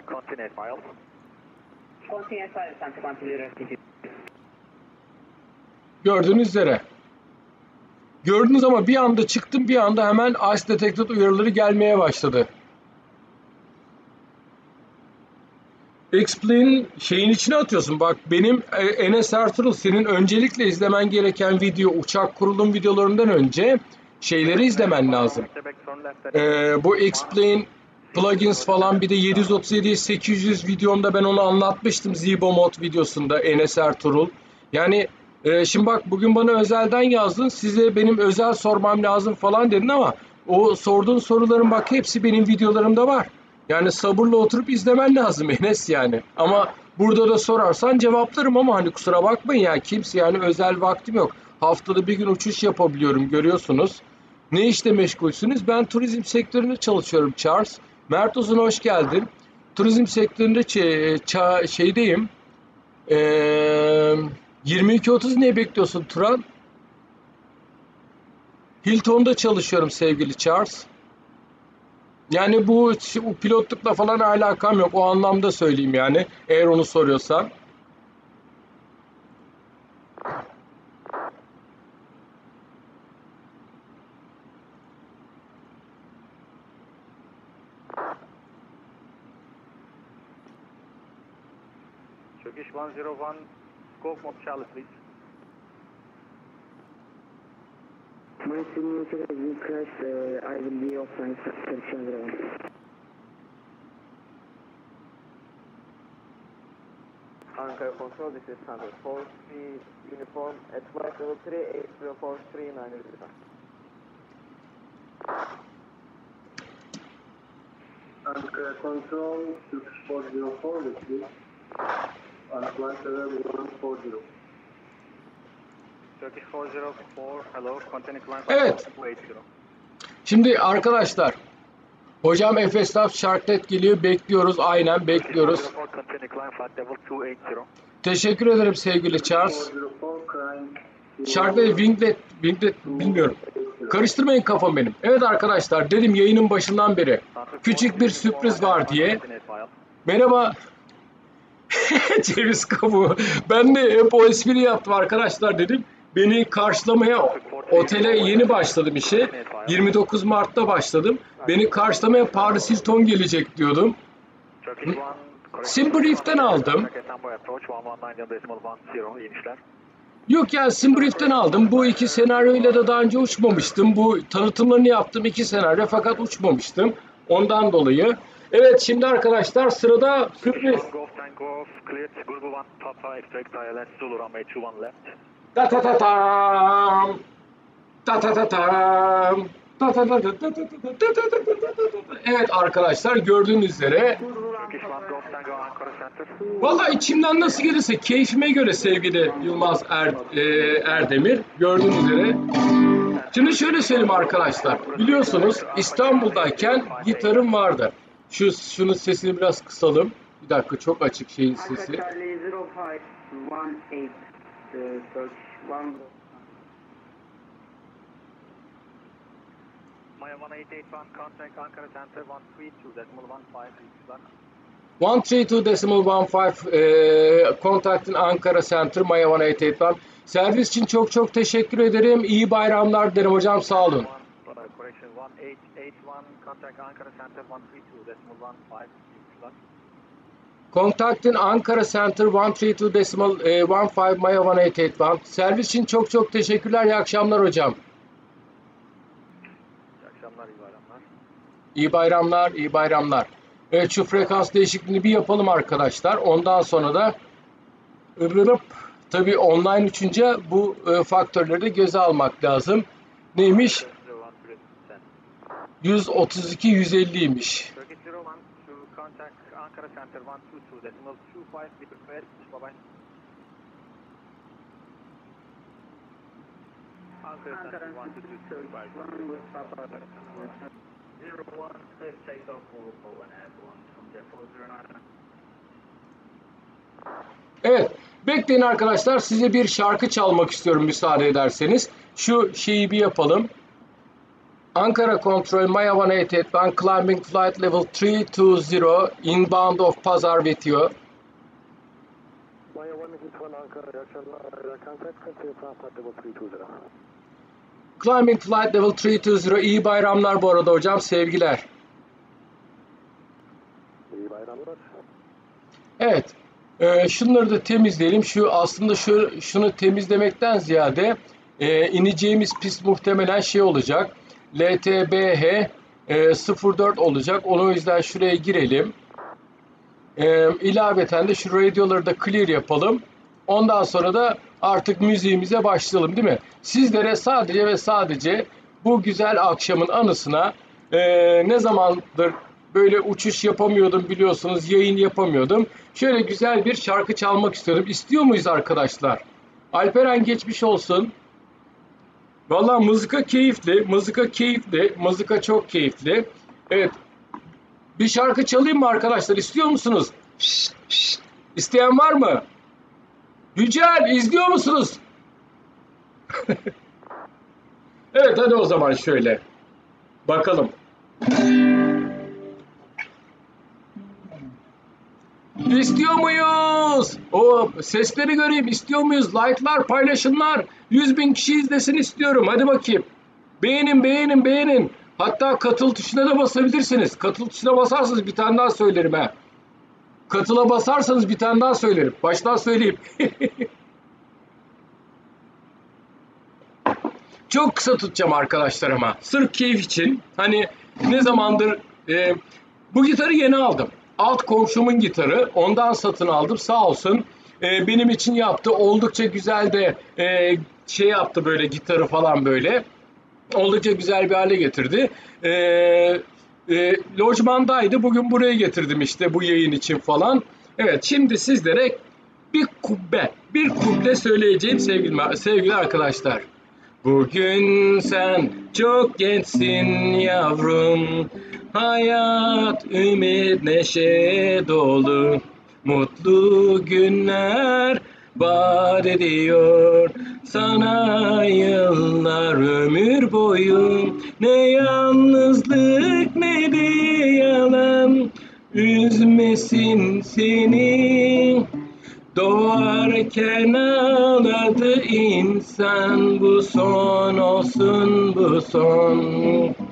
Gördüğünüz üzere. Gördünüz ama bir anda çıktım, bir anda hemen ice detected uyarıları gelmeye başladı. X-Plane şeyin içine atıyorsun. Bak benim Enes Ertuğrul, senin öncelikle izlemen gereken video, uçak kurulum videolarından önce şeyleri izlemen lazım. Ee, bu X-Plane plugins falan, bir de yedi yüz otuz yedi sekiz yüz videomda ben onu anlatmıştım Zibo Mod videosunda, Enes Ertuğrul. Yani e, şimdi bak bugün bana özelden yazdın, size benim özel sormam lazım falan dedin ama o sorduğun soruların bak hepsi benim videolarımda var. Yani sabırla oturup izlemen lazım Enes yani. Ama burada da sorarsan cevaplarım ama hani kusura bakmayın ya, kimse yani özel vaktim yok. Haftada bir gün uçuş yapabiliyorum, görüyorsunuz. Ne işle meşgulsünüz? Ben turizm sektöründe çalışıyorum Charles. Mert Uzun hoş geldin. Turizm sektöründe şey, şeydeyim. Ee, yirmi iki otuz ne bekliyorsun Turan? Hilton'da çalışıyorum sevgili Charles. Yani bu, bu pilotlukla falan alakam yok. O anlamda söyleyeyim yani. Eğer onu soruyorsan. Turkish one zero one, scope mode Charlie please. My simulator has been crashed. Uh, I will be offline Turkish one zero one. Ankara Control, this is Standard four three uniform at flight level three eight zero four three nine zero. Ankara Control, Turkish four zero four, please. On flight level one forty. Turkish four zero four, hello, continue climb Evet. two eight zero. Şimdi arkadaşlar, hocam F S Staff Sharklet geliyor, bekliyoruz, aynen bekliyoruz. Teşekkür ederim sevgili Charles. Sharklet, Winglet, Winglet bilmiyorum. Karıştırmayın kafam benim. Evet arkadaşlar, dedim yayının başından beri küçük bir sürpriz var diye. Merhaba. Ceviz kabuğu. Ben de hep o espri yaptım arkadaşlar dedim. Beni karşılamaya, otele yeni başladım işe. yirmi dokuz Mart'ta başladım. Beni karşılamaya Paris Hilton gelecek diyordum. Simbrief'ten aldım. Yok yani Simbrief'ten aldım. Bu iki senaryoyla da daha önce uçmamıştım. Bu tanıtımlarını yaptım iki senaryo fakat uçmamıştım. Ondan dolayı. Evet şimdi arkadaşlar sırada sürpriz. Ta ta ta tam. Ta ta ta tam. Ta ta ta ta ta ta ta ta ta ta. Evet arkadaşlar gördüğünüz üzere. Vallahi içimden nasıl gelirse keyfime göre sevgili Yılmaz er, e, Erdemir gördüğünüz üzere. Şimdi şöyle söyleyeyim arkadaşlar. Biliyorsunuz İstanbul'dayken gitarım vardı. Şu şunun sesini biraz kısalım. Bir dakika çok açık şeyin sesi. Maya one eight eight one, contact Ankara Center one three two decimal one five. one three two decimal one five e, contactin Ankara Center Maya one eight eight one. Servis için çok çok teşekkür ederim. İyi bayramlar dilerim hocam, sağ olun. Correction one eight eight one, contact Ankara Center one three two decimal one five. Contactin Ankara Center one three two decimal one five Maya one eight eight one. Servis için çok çok teşekkürler. İyi akşamlar hocam. İyi bayramlar, iyi bayramlar. Evet şu frekans değişikliğini bir yapalım arkadaşlar. Ondan sonra da ıbrırıp tabii online uçunca bu e, faktörleri de göze almak lazım. Neymiş? yüz otuz iki yüz elliymiş. Evet, bekleyin arkadaşlar. Size bir şarkı çalmak istiyorum müsaade ederseniz. Şu şeyi bir yapalım. Ankara Control Maya one eight eight one climbing flight level three two zero inbound of Pazar with you. Maya one eight eight one Ankara, iyi akşamlar. Contact continue flight level three two zero. Climbing flight level three two zero. İyi bayramlar bu arada hocam, sevgiler. İyi bayramlar. Evet. Ee, şunları da temizleyelim. Şu aslında şu şunu temizlemekten ziyade e, ineceğimiz pist muhtemelen şey olacak. L T B H e, sıfır dört olacak. Onu o yüzden şuraya girelim. E, ilaveten de şu radyoları da clear yapalım. Ondan sonra da artık müziğimize başlayalım, değil mi? Sizlere sadece ve sadece bu güzel akşamın anısına e, ne zamandır böyle uçuş yapamıyordum biliyorsunuz, yayın yapamıyordum. Şöyle güzel bir şarkı çalmak istiyorum. İstiyor muyuz arkadaşlar? Alperen geçmiş olsun. Vallahi mızıka keyifli, mızıka keyifli, mızıka çok keyifli. Evet, bir şarkı çalayım mı arkadaşlar? İstiyor musunuz? Şşt, şşt. İsteyen var mı? Yücel, izliyor musunuz? Evet, hadi o zaman şöyle. Bakalım. İstiyor muyuz? O sesleri göreyim. İstiyor muyuz? Like'lar, paylaşımlar. yüz bin kişi izlesin istiyorum. Hadi bakayım. Beğenin, beğenin, beğenin. Hatta katıl tuşuna da basabilirsiniz. Katıl tuşuna basarsanız bir tane daha söylerim ha. Katıla basarsanız bir tane daha söylerim. Baştan söyleyeyim. Çok kısa tutacağım arkadaşlar ama. Sırf keyif için. Hani ne zamandır e, bu gitarı yeni aldım. Alt komşumun gitarı. Ondan satın aldım. Sağ olsun. E, benim için yaptı. Oldukça güzel de e, şey yaptı böyle gitarı falan böyle. Oldukça güzel bir hale getirdi. E, e, lojmandaydı. Bugün buraya getirdim işte bu yayın için falan. Evet, şimdi sizlere bir kubbe, bir kuble söyleyeceğim sevgili, sevgili arkadaşlar. Bugün sen çok gençsin yavrum, hayat ümit neşe dolu, mutlu günler vaat ediyor sana yıllar ömür boyu. Ne yalnızlık ne de yalan üzmesin seni. Doğarken ağladı insan, bu son olsun bu son.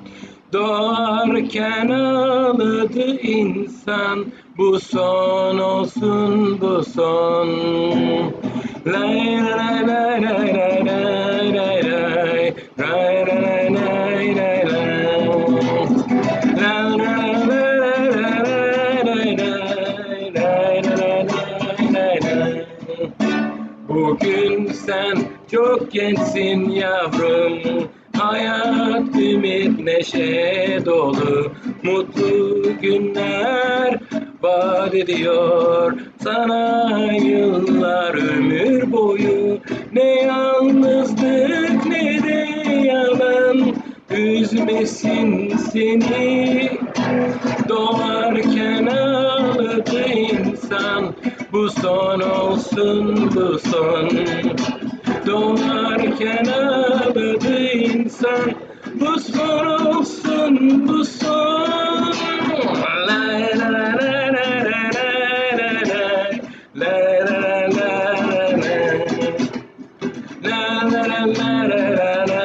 Doğarken ağladı insan, bu son olsun bu son. Lay lay lay lay lay lay lay lay lay lay lay lay lay. La la la la la la la la. Bugün sen çok gençsin yavrum, hayat ümit neşe dolu, mutlu günler vaat ediyor sana yıllar ömür boyu. Ne yalnızlık ne de yalan üzmesin seni, doğarken ağladı insan, bu son olsun bu son. Doğarken ağladı insan, bu son olsun bu son. La la la la la la la la la la la. La la la la la la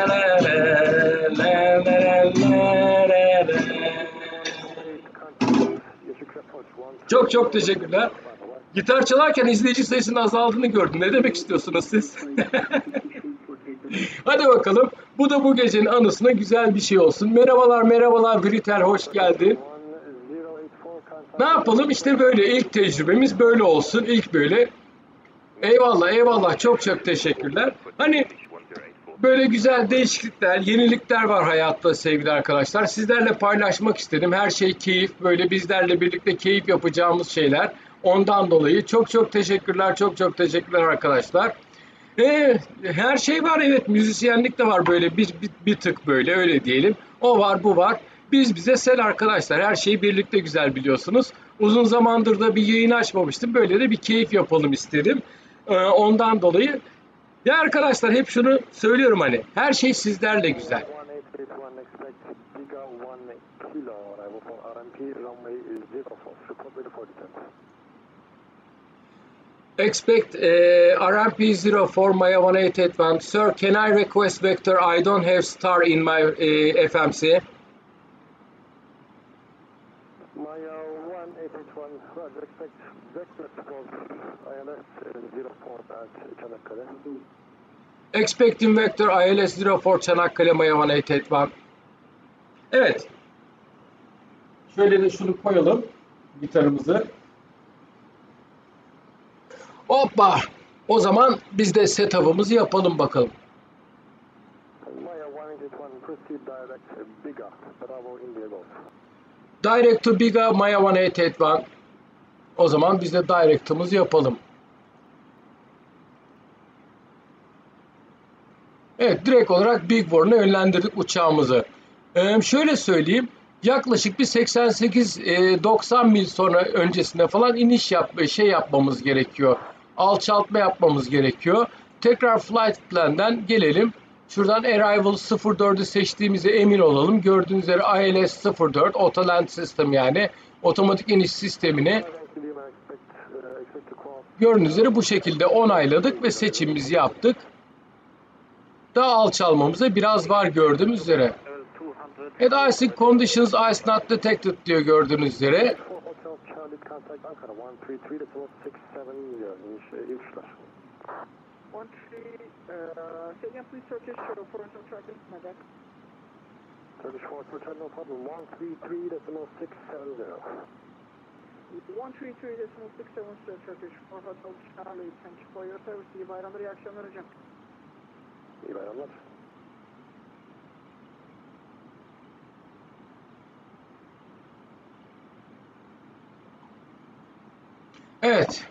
la la la. Çok çok teşekkürler. Gitar çalarken izleyici sayısının azaldığını gördüm. Ne demek istiyorsunuz siz? Hadi bakalım. Bu da bu gecenin anısına güzel bir şey olsun. Merhabalar merhabalar Britel, hoş geldin. Ne yapalım işte böyle ilk tecrübemiz böyle olsun. İlk böyle. Eyvallah eyvallah, çok çok teşekkürler. Hani böyle güzel değişiklikler, yenilikler var hayatta sevgili arkadaşlar. Sizlerle paylaşmak istedim. Her şey keyif, böyle bizlerle birlikte keyif yapacağımız şeyler. Ondan dolayı çok çok teşekkürler, çok çok teşekkürler arkadaşlar. Ee, her şey var, evet, müzisyenlik de var böyle bir, bir, bir tık böyle, öyle diyelim. O var bu var. Biz bize sel arkadaşlar, her şeyi birlikte güzel biliyorsunuz. Uzun zamandır da bir yayın açmamıştım. Böyle de bir keyif yapalım istedim. Ee, ondan dolayı. Ya arkadaşlar hep şunu söylüyorum, hani her şey sizlerle güzel. Expect uh, R M P zero four Maya one eight eight one. Sir, can I request vector? I don't have star in my uh, F M C. Maya one eight eight one, Roger, expect vector support I L S zero four at Çanakkale. Expecting vector I L S zero four Çanakkale Maya one eight eight one. Evet. Şöyle de şunu koyalım, gitarımızı. Hoppa! O zaman biz de setup'ımızı yapalım bakalım. Direct to Biga Maya one eight eight one. O zaman biz de direct'ımızı yapalım. Evet, direkt olarak Big War'una yönlendirdik uçağımızı. Ee, şöyle söyleyeyim. Yaklaşık bir seksen sekiz doksan mil sonra öncesinde falan iniş yap şey yapmamız gerekiyor. Alçaltma yapmamız gerekiyor. Tekrar flight plan'den gelelim. Şuradan Arrival sıfır dördü seçtiğimize emin olalım. Gördüğünüz üzere I L S sıfır dört Auto Land System, yani otomatik iniş sistemini gördüğünüz üzere bu şekilde onayladık ve seçimimizi yaptık. Daha alçalmamıza biraz var gördüğünüz üzere. Evet, icing conditions ice not detected diyor gördüğünüz üzere. İyi bayramlar. Evet.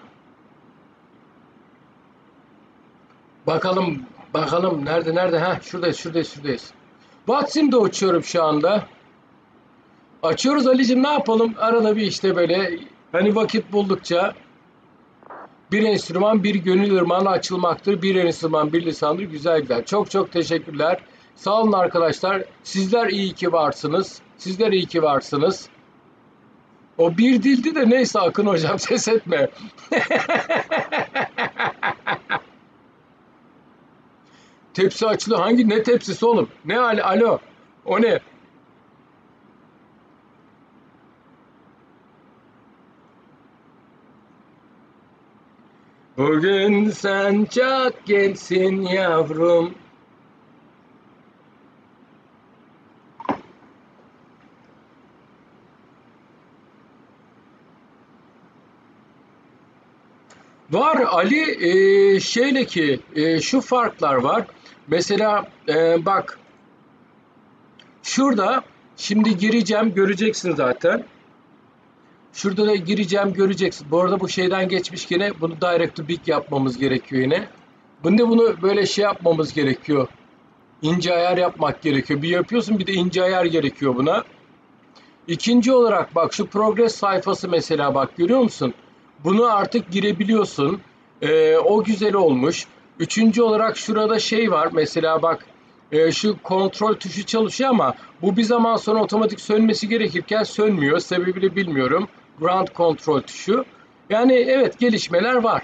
Bakalım, bakalım nerede nerede? Ha, şuradayız, şuradayız, şuradayız. Watsim'de uçuyorum şu anda. Açıyoruz Ali'cim, ne yapalım? Arada bir işte böyle hani vakit buldukça bir enstrüman bir gönül ırmağına açılmaktır. Bir enstrüman bir lisandır. Güzel güzel. Çok çok teşekkürler. Sağ olun arkadaşlar. Sizler iyi ki varsınız. Sizler iyi ki varsınız. O bir dildi de neyse Akın hocam, ses etme. Tepsi açılıyor. Hangi ne tepsisi oğlum? Ne alo? Alo. O ne? Bugün sen çok gençsin yavrum. Var Ali, e, şeyle ki e, şu farklar var. Mesela e, bak şurada şimdi gireceğim, göreceksin zaten. Şurada da gireceğim, göreceksin. Bu arada bu şeyden geçmiş yine bunu direct to big yapmamız gerekiyor yine. Bunda bunu böyle şey yapmamız gerekiyor. İnce ayar yapmak gerekiyor. Bir yapıyorsun, bir de ince ayar gerekiyor buna. İkinci olarak bak şu progress sayfası mesela, bak görüyor musun? Bunu artık girebiliyorsun. Ee, o güzel olmuş. Üçüncü olarak şurada şey var. Mesela bak e, şu kontrol tuşu çalışıyor ama bu bir zaman sonra otomatik sönmesi gerekirken sönmüyor. Sebebini bilmiyorum. Ground control tuşu. Yani evet, gelişmeler var.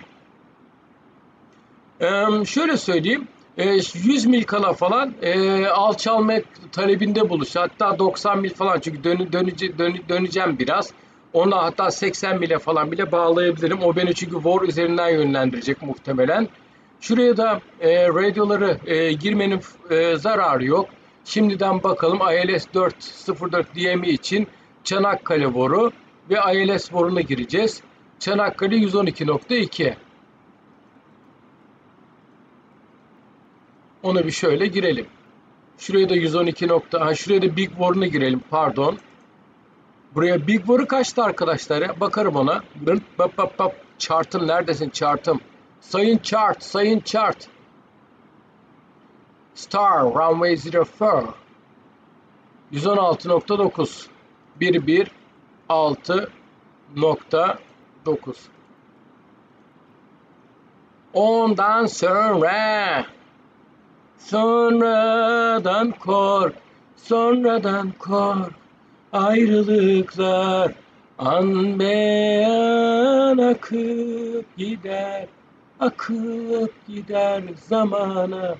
Ee, şöyle söyleyeyim. yüz mil kala falan e, alçalma talebinde buluş. Hatta doksan mil falan, çünkü dön, dönece, dön, döneceğim biraz. Ona hatta seksen mile falan bile bağlayabilirim. O beni çünkü V O R üzerinden yönlendirecek muhtemelen. Şuraya da e, radyoları e, girmenin e, zararı yok. Şimdiden bakalım I L S dört nokta sıfır dört D M I için Çanakkale V O R'u ve I L S V O R'una gireceğiz. Çanakkale yüz on iki nokta iki. Onu bir şöyle girelim. Şuraya da yüz on iki nokta. Ha, şuraya da Big V O R'una girelim. Pardon. Buraya Big V O R'u kaçtı arkadaşlar ya? Bakarım ona. Bap bap bap. Chart'ım neredesin Chart'ım? Sayın Chart, Sayın Chart. Star Runway zero four. yüz on altı nokta dokuz. bir bir altı nokta dokuz. Ondan sonra sonradan kork, sonradan kork. Ayrılıklar an be an akıp gider, akıp gider zamana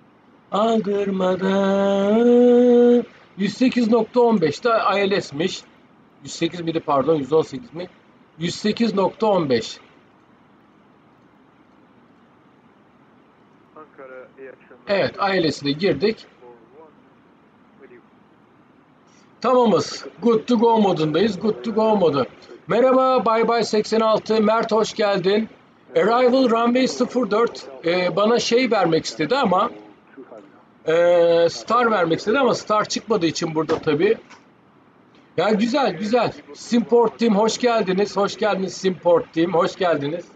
aldırmadan. yüz sekiz nokta on beş'te I L S'miş. yüz sekiz miydi pardon, yüz on sekiz mi? yüz sekiz nokta on beş. Evet, I L S'ine girdik. Tamamız. Good to go modundayız. Good to go modu. Merhaba Bay Bay seksen altı. Mert hoş geldin. Arrival Runway sıfır dört e, bana şey vermek istedi ama e, Star vermek istedi ama Star çıkmadığı için burada tabii. Ya güzel güzel. Simport Team hoş geldiniz. Hoş geldiniz Simport Team. Hoş geldiniz.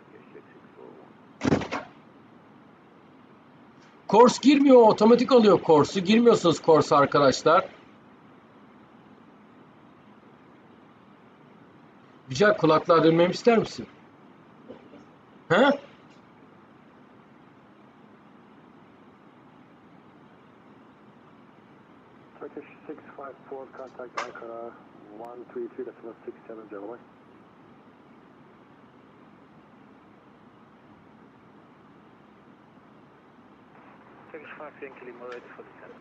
Course girmiyor. Otomatik alıyor course'u. Girmiyorsunuz course arkadaşlar. Güzel, kulaklığa dönmemi ister misin? He? Turkish six five four, contact Ankara one three three decimal six seven zero. Turkish five Yankee Lima ready for descent.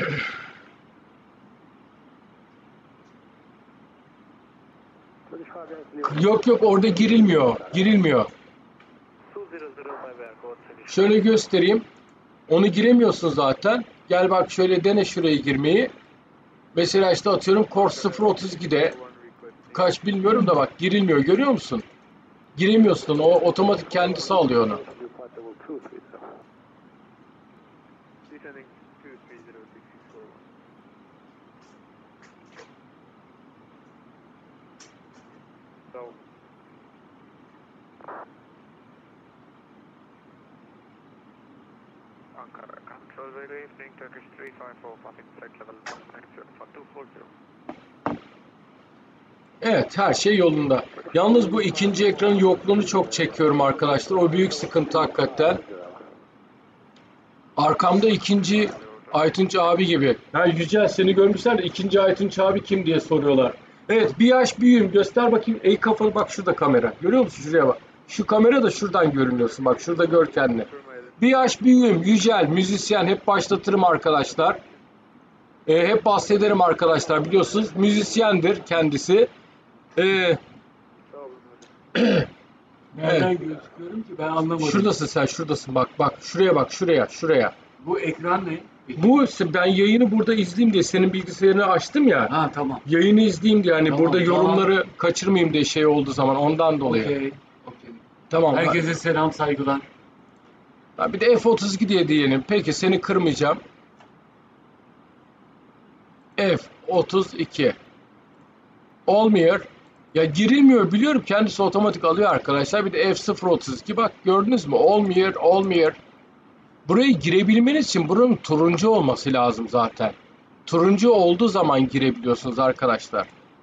Yok yok, orada girilmiyor. Girilmiyor. Şöyle göstereyim. Onu giremiyorsun zaten. Gel bak şöyle dene şuraya girmeyi. Mesela işte atıyorum Course sıfır otuz iki'de kaç bilmiyorum da bak girilmiyor, görüyor musun? Giremiyorsun. O otomatik kendisi alıyor onu. Ankara control, very evening, Turkish three five four, passing flight level one nine zero four two four zero. Evet, her şey yolunda. Yalnız bu ikinci ekranın yokluğunu çok çekiyorum arkadaşlar. O büyük sıkıntı hakikaten. Arkamda ikinci Aytunç abi gibi. Yani Yücel seni görmüşler de ikinci Aytunç abi kim diye soruyorlar. Evet, bir yaş büyüğüm. Göster bakayım. Ey kafanı, bak şurada kamera. Görüyor musun? Şuraya bak. Şu kamera da şuradan görünüyorsun. Bak şurada gör kendini. Bir yaş büyüğüm. Yücel, müzisyen. Hep başlatırım arkadaşlar. E, hep bahsederim arkadaşlar. Biliyorsunuz müzisyendir kendisi. Ee, Nereden Evet. gözüküyorum ki ben anlamadım. Şuradasın sen, şuradasın. Bak bak şuraya bak, şuraya, şuraya. Bu ekran ne? Peki. Bu ben yayını burada izleyeyim diye senin bilgisayarını açtım ya. Ha tamam. Yayını izleyeyim diye hani Tamam, burada tamam. yorumları kaçırmayayım diye şey olduğu zaman ondan dolayı. Okey. Okey. Tamam. Herkese selam, saygılar. Ha, bir de F otuz iki diye diyelim. Peki seni kırmayacağım. F otuz iki. Olmuyor. Ya girilmiyor biliyorum. Kendisi otomatik alıyor arkadaşlar. Bir de F sıfır otuz iki. Bak gördünüz mü? Olmuyor. Olmuyor. Burayı girebilmeniz için buranın turuncu olması lazım zaten. Turuncu olduğu zaman girebiliyorsunuz arkadaşlar.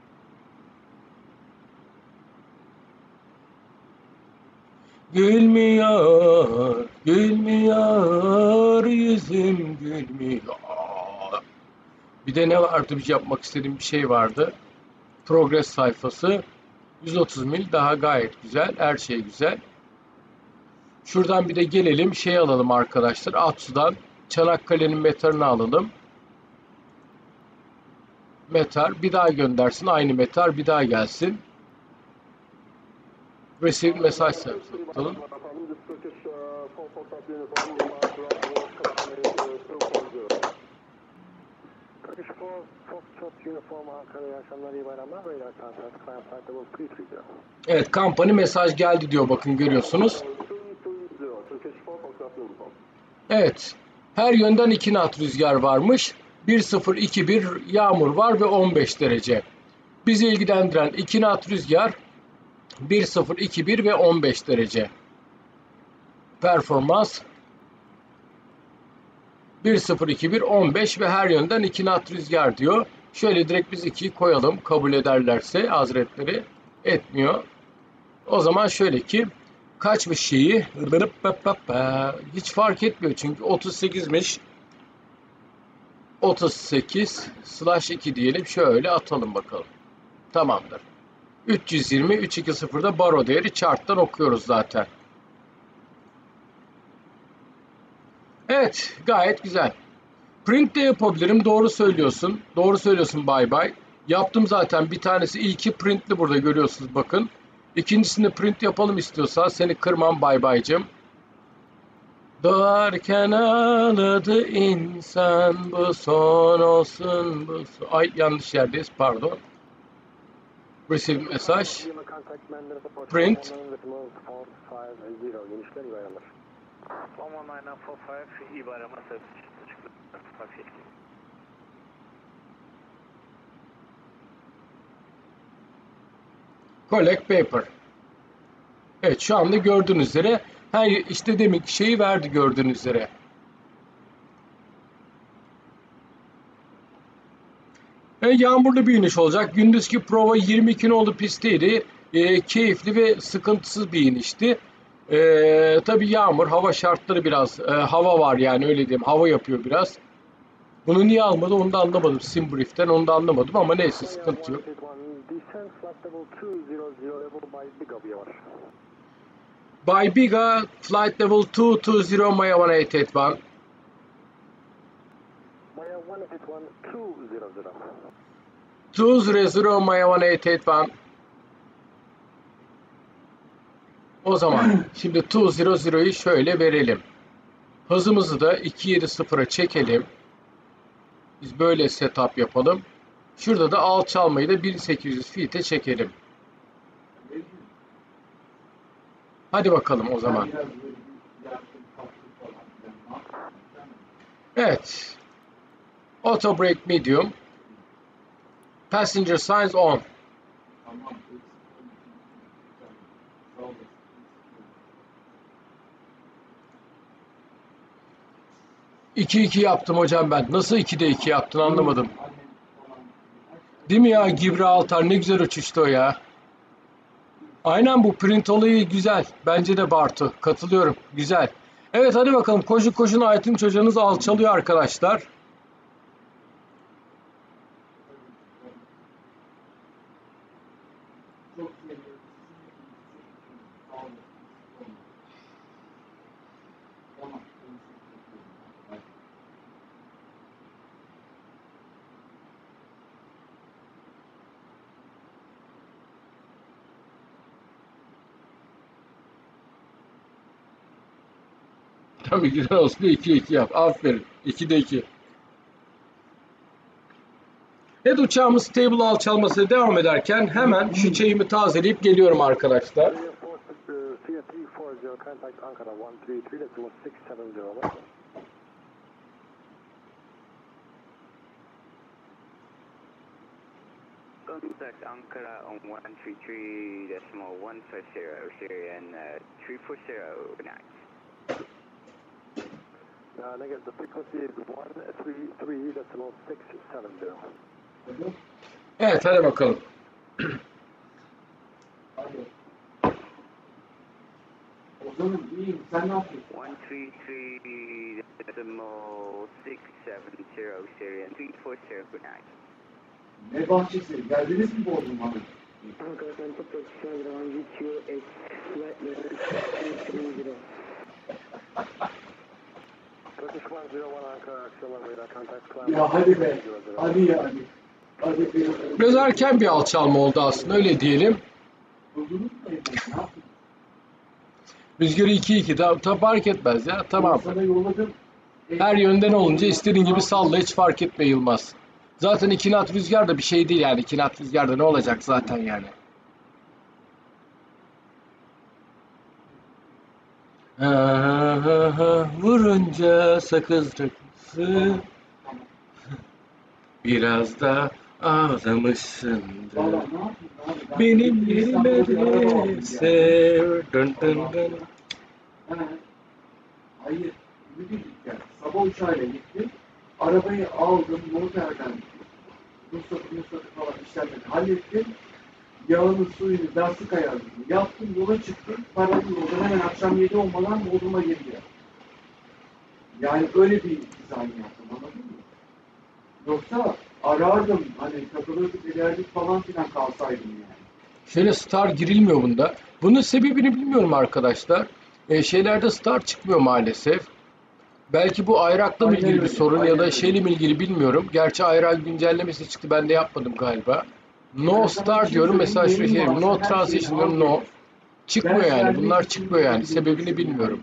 Gülmüyor, gülmüyor, yüzüm gülmüyor. Bir de ne vardı? Bir yapmak istediğim bir şey vardı. Progress sayfası. yüz otuz mil daha gayet güzel. Her şey güzel. Şuradan bir de gelelim. Şey alalım arkadaşlar. Atsu'dan Çanakkale'nin metarını alalım. Metar. Bir daha göndersin. Aynı metar. Bir daha gelsin. Receive mesaj atalım. Turkish four, Foxtrot Uniform Ankara, iyi akşamlar, iyi bayramlar. Radar Contact, Climb Flight Level three three zero. Evet, kampanya mesaj geldi diyor, bakın görüyorsunuz. Evet, her yönden iki knot rüzgar varmış. bir sıfır iki bir yağmur var ve on beş derece. Bizi ilgilendiren iki knot rüzgar, bir sıfır iki bir ve on beş derece. Performans bir sıfır iki bir on beş ve her yönden iki knot rüzgar diyor. Şöyle direkt biz ikiyi koyalım, kabul ederlerse hazretleri. Etmiyor. O zaman şöyle ki kaçmış şeyi? Hiç fark etmiyor çünkü otuz sekizmiş. otuz sekiz slash iki diyelim. Şöyle atalım bakalım. Tamamdır. üç yüz yirmi üç yüz yirmide baro değeri chart'tan okuyoruz zaten. Evet, gayet güzel. Print de yapabilirim. Doğru söylüyorsun. Doğru söylüyorsun, bay bay. Yaptım zaten. Bir tanesi ilki printli, burada görüyorsunuz bakın. İkincisini print yapalım istiyorsan. Seni kırmam, bay baycım. Doğarken ağladı insan, bu son olsun bu son. Ay yanlış yerdeyiz, pardon. Receive mesaj. Print. Collect paper. Evet, şu anda gördüğünüz üzere her işte demek şeyi verdi, gördüğünüz üzere. E, yağmurlu bir iniş olacak. Gündüzki prova yirmi iki nolu pistteydi. E, keyifli ve sıkıntısız bir inişti. E, tabii yağmur, hava şartları biraz, e, hava var yani, öyle diyeyim. Hava yapıyor biraz. Bunu niye almadı onu da anlamadım. Simbrief'ten onu da anlamadım ama neyse, sıkıntı yok. By Biga, flight level two two zero, Maya one eight eight one. Maya one eight one two zero zero. two zero zero, Maya one eight eight one. O zaman şimdi two zero zero'yu şöyle verelim. Hızımızı da iki yedi sıfıra çekelim. Biz böyle setup yapalım. Şurada da alçalmayı da bin sekiz yüz feet'e çekelim. Hadi bakalım o zaman. Evet. Auto brake medium. Passenger signs on. iki iki yaptım hocam ben. Nasıl ikide iki yaptın anlamadım. Değil mi ya, Gibraltar ne güzel uçuştu o ya. Aynen, bu print olayı güzel. Bence de Bartu. Katılıyorum. Güzel. Evet, hadi bakalım. Koşun koşun, Aytun çocuğunuz alçalıyor arkadaşlar. Tabii güzel olsun diye iki iki yap. Aferin. ikide iki. Evet, uçağımız stable alçalmasına devam ederken hemen şu çayımı tazeleyip geliyorum arkadaşlar. Contact Ankara on one three three decimal one five zero, Syrian uh, three four zero, good night. Uh, negative, the frequency is one three three decimal six seven zero. Evet, hadi bakalım. one three three decimal six seven zero, Syrian three four zero, good night. Ne bahçesi? Geldiniz mi Bodrum abi? Ankara Center Position Ground G Q H flight level two three zero. Turkish one zero one Ankara Axial radar contact climb. Ya hadi be. Hadi yani. Hadi be. Biraz erken bir alçalma oldu aslında, öyle diyelim. Rüzgarı iki iki da, da fark etmez ya, tamam. Her yönden olunca istediğin gibi salla, hiç fark etme Yılmaz. Zaten iki knot rüzgar da bir şey değil yani, iki knot rüzgarda ne olacak zaten yani. Ha, ha, ha, vurunca sakız takısı biraz da ağlamışsındır. Benim yerime de sev. Dın dın dın. Hayır. Bir yani. Sabah uçağıyla gittim. Arabayı aldım. Noterden ruhsatı ruhsatı falan işlemleri hallettim. Yağını, suyunu, lastik ayarını yaptım. Yola çıktım. Paralı yoldan hemen akşam yedi olmadan Bodrum'a geliyor. Yani öyle bir dizayn yaptım. Anladın mı? Yoksa arardım. Hani takılırdık, ilerdik falan filan kalsaydım yani. Şöyle star girilmiyor bunda. Bunun sebebini bilmiyorum arkadaşlar. E, şeylerde star çıkmıyor maalesef. Belki bu ayrakla mı ilgili bir sorun ya da şeyle mi ilgili bilmiyorum. Gerçi ayrak güncellemesi çıktı, ben de yapmadım galiba. No star diyorum mesela, şu şey no transition diyorum, no. Çıkmıyor yani, bunlar çıkmıyor yani. Sebebini bilmiyorum.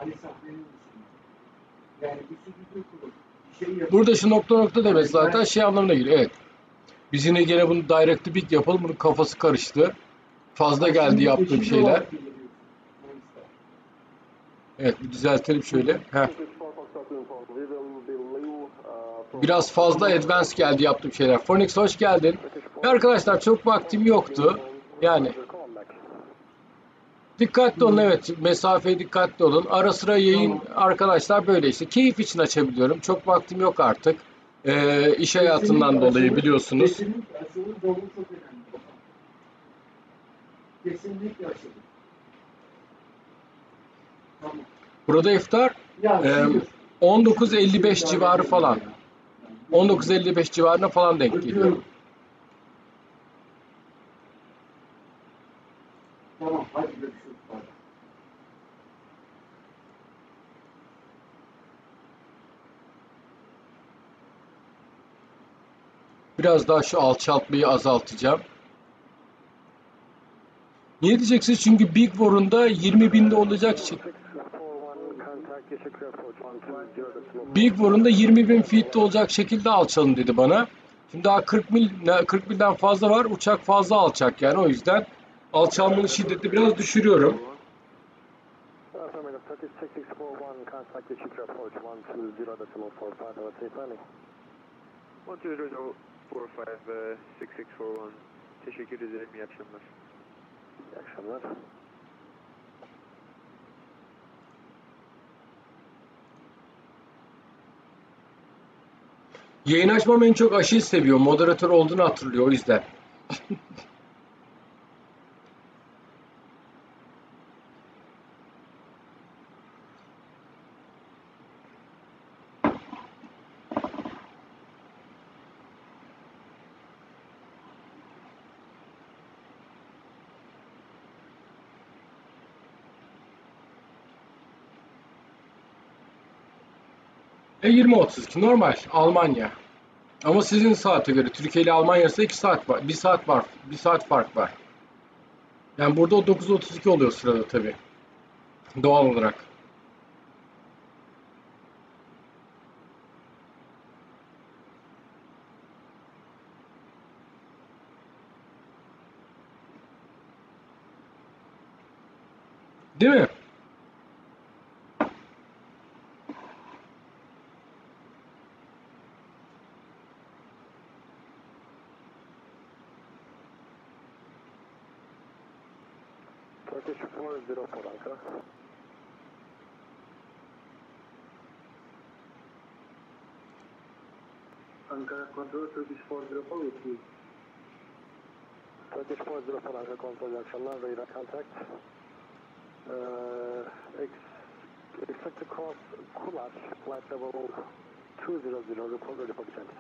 Burada şu nokta nokta demek zaten şey anlamına geliyor. Evet. Biz yine gene bunu direct to big yapalım. Bunun kafası karıştı. Fazla geldi yaptığım şeyler. Evet, bir düzeltelim şöyle. Heh. Biraz fazla advanced geldi yaptığım şeyler. Phoenix hoş geldin. Ve arkadaşlar çok vaktim yoktu. Yani dikkatli olun, evet, mesafeye dikkatli olun. Ara sıra yayın arkadaşlar böyle işte. Keyif için açabiliyorum. Çok vaktim yok artık. Ee, iş hayatından dolayı biliyorsunuz. Kesinlikle açılır. Tamam. Burada iftar e, on dokuz elli beş civarı falan. on dokuz elli beş civarına falan denk geliyor. Tamam, hadi görüşürüz. Biraz daha şu alçaltmayı azaltacağım. Niye diyeceksiniz? Çünkü Big War'unda yirmi binde olacak için. Big War'unda yirmi bin feet'te olacak şekilde alçalın dedi bana. Şimdi daha kırk mil, kırk milden fazla var. Uçak fazla alçak yani, o yüzden alçalmanın şiddetini biraz düşürüyorum. one two zero four five six six four one. Teşekkür ederim. İyi akşamlar. İyi akşamlar. Yayın açmam en çok Aşil seviyor. Moderatör olduğunu hatırlıyor, o yüzden. E yirmi otuz iki normal Almanya. Ama sizin saate göre Türkiye ile Almanya arasında iki saat var. bir saat var. bir saat fark var. Yani burada o dokuz otuz iki oluyor sırada tabii. Doğal olarak. Değil mi? Turkish four zero four Ankara. Ankara Control, Turkish four zero four with you. Turkish four zero four Ankara Control, iyi akşamlar. Radar contact. Uh, ex expect to cross Kulaş, flight level two zero zero, report ready for descent.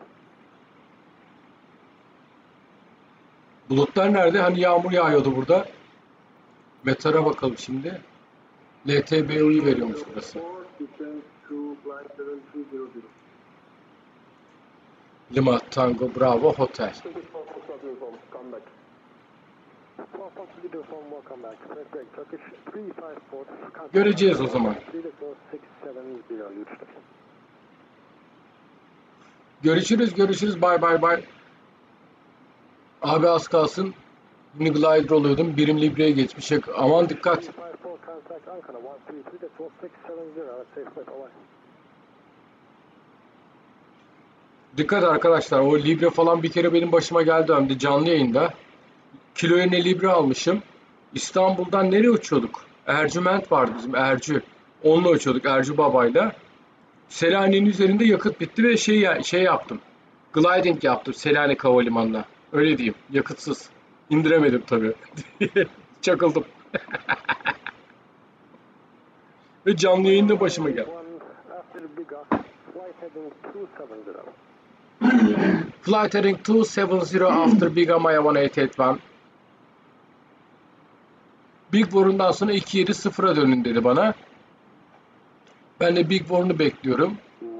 Bulutlar nerede? Hani yağmur yağıyordu burada. Metara bakalım şimdi. L T B U'yu veriyormuş burası. Lima Tango Bravo Hotel. Göreceğiz o zaman. Görüşürüz, görüşürüz. Bye bye bye. Abi az kalsın. Yine glider oluyordum. Birim Libre'ye geçmiş. Aman dikkat. Dikkat arkadaşlar. O Libre falan bir kere benim başıma geldi hem de canlı yayında. Kiloya ne Libre almışım. İstanbul'dan nereye uçuyorduk? Ercüment vardı bizim, Ercü. Onunla uçuyorduk, Ercü Baba'yla. Selanik'in üzerinde yakıt bitti ve şey şey yaptım. Gliding yaptım Selanik Havalimanı'na. Öyle diyeyim. Yakıtsız. İndiremedim tabii. Çakıldım. Ve canlı yayında başıma geldi. Flight heading two seven zero after Biga Maya one eight eight one. Big War'undan sonra iki yedi sıfıra dönün dedi bana. Ben de Big War'unu bekliyorum.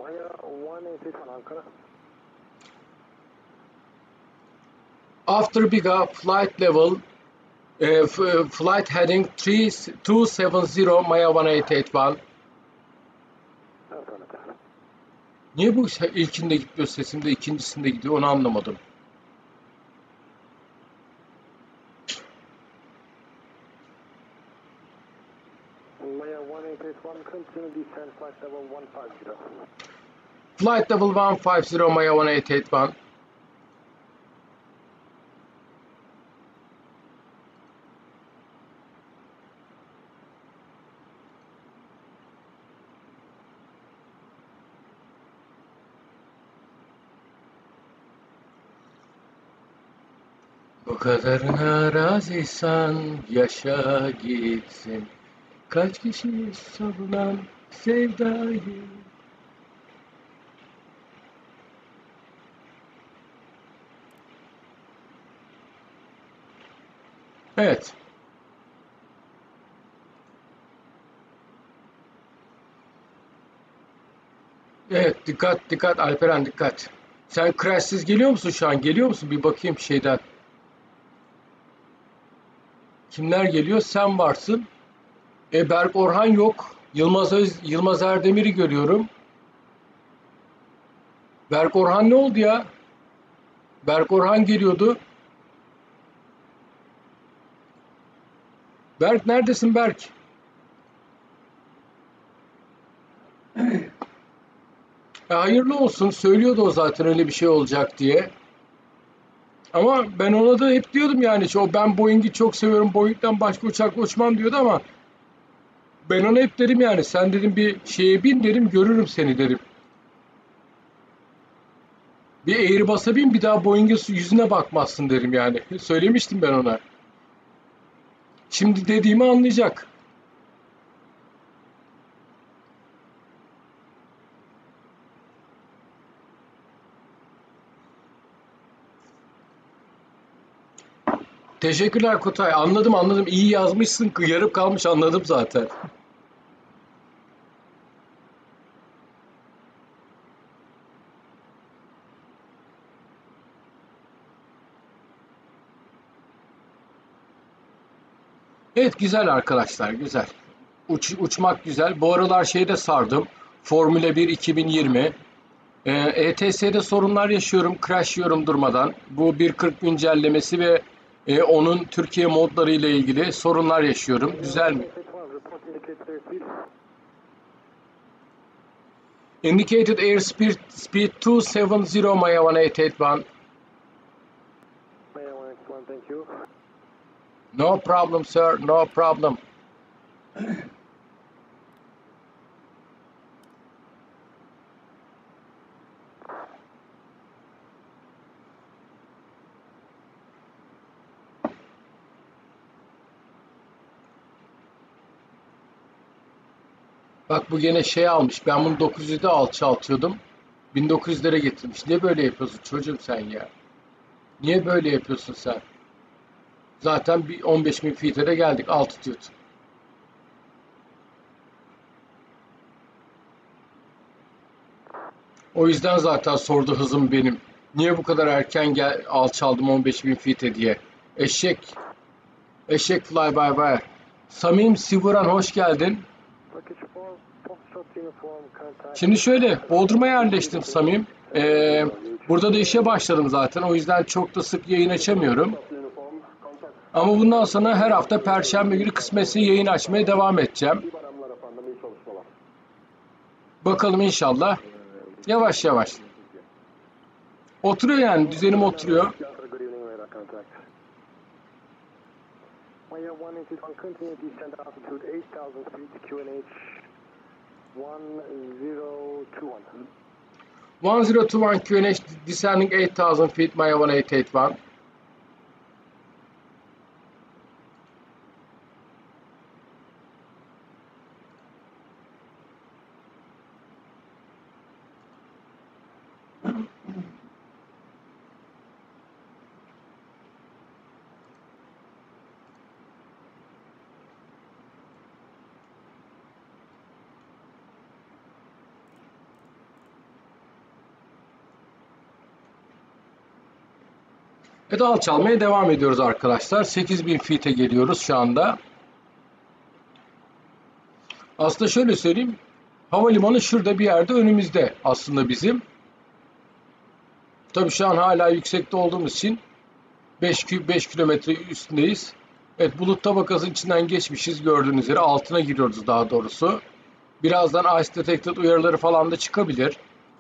After Biga flight level uh, flight heading two seven zero Maya one eight eight one. Niye bu ilkinde gitmiyor sesimde, ikincisinde gidiyor onu anlamadım. Flight level one five zero Maya one eight eight one. Bu kadarına razıysan yaşa gitsin. Kaç kişi savunan sevdayı. Evet. Evet, dikkat dikkat Alperen dikkat. Sen crash'siz geliyor musun şu an? Geliyor musun? Bir bakayım şeyden. Kimler geliyor? Sen varsın. E Berk Orhan yok. Yılmaz Öz, Yılmaz Erdemir'i görüyorum. Berk Orhan ne oldu ya? Berk Orhan geliyordu. Berk neredesin Berk? E, hayırlı olsun. Söylüyordu o zaten öyle bir şey olacak diye. Ama ben ona da hep diyordum yani. O ben Boeing'i çok seviyorum. Boeing'den başka uçakla uçmam diyordu ama ben ona hep dedim yani. Sen dedim bir şeye bin dedim. Görürüm seni dedim. Bir Airbus'a bin bir daha Boeing'in yüzüne bakmazsın derim yani. Söylemiştim ben ona. Şimdi dediğimi anlayacak. Teşekkürler Kutay. Anladım anladım. İyi yazmışsın. Yarım kalmış anladım zaten. Evet güzel arkadaşlar güzel. Uç, uçmak güzel. Bu aralar şeyde sardım. Formula bir iki bin yirmi. Ee, E T S'de sorunlar yaşıyorum. Crash yiyorum durmadan. Bu bir kırk güncellemesi ve e, onun Türkiye modları ile ilgili sorunlar yaşıyorum. Güzel mi? Indicated airspeed speed two seventy Maya one eight eight one. Maya one eight one, thank you. No problem sir, no problem. Bak bu gene şey almış. Ben bunu dokuz yüzde alçaltıyordum. bin dokuz yüzlere getirmiş. Niye böyle yapıyorsun çocuğum sen ya? Niye böyle yapıyorsun sen? Zaten bir on beş bin feet'e de geldik altitude. O yüzden zaten sordu hızım benim. Niye bu kadar erken gel alçaldım on beş bin feet'e diye. Eşek. Eşek fly by by. Samim Sivuran hoş geldin. Şimdi şöyle, Bodrum'a yerleştim Samim. Ee, burada da işe başladım zaten. O yüzden çok da sık yayın açamıyorum. Ama bundan sonra her hafta Perşembe günü kısmetse yayın açmaya devam edeceğim. Bakalım inşallah. Yavaş yavaş. Oturuyor yani, düzenim oturuyor. Maya one eight one, continue descent altitude eight thousand feet, Q N H one zero two one. one zero two one Q N H descending eight thousand feet, Maya one eight eight one. Evet, alçalmaya devam ediyoruz arkadaşlar. sekiz bin feet'e geliyoruz şu anda. Aslında şöyle söyleyeyim. Havalimanı şurada bir yerde önümüzde aslında bizim. Tabii şu an hala yüksekte olduğumuz için beş kilometre üstündeyiz. Evet, bulut tabakasının içinden geçmişiz gördüğünüz üzere. Altına giriyoruz daha doğrusu. Birazdan ice detected uyarıları falan da çıkabilir.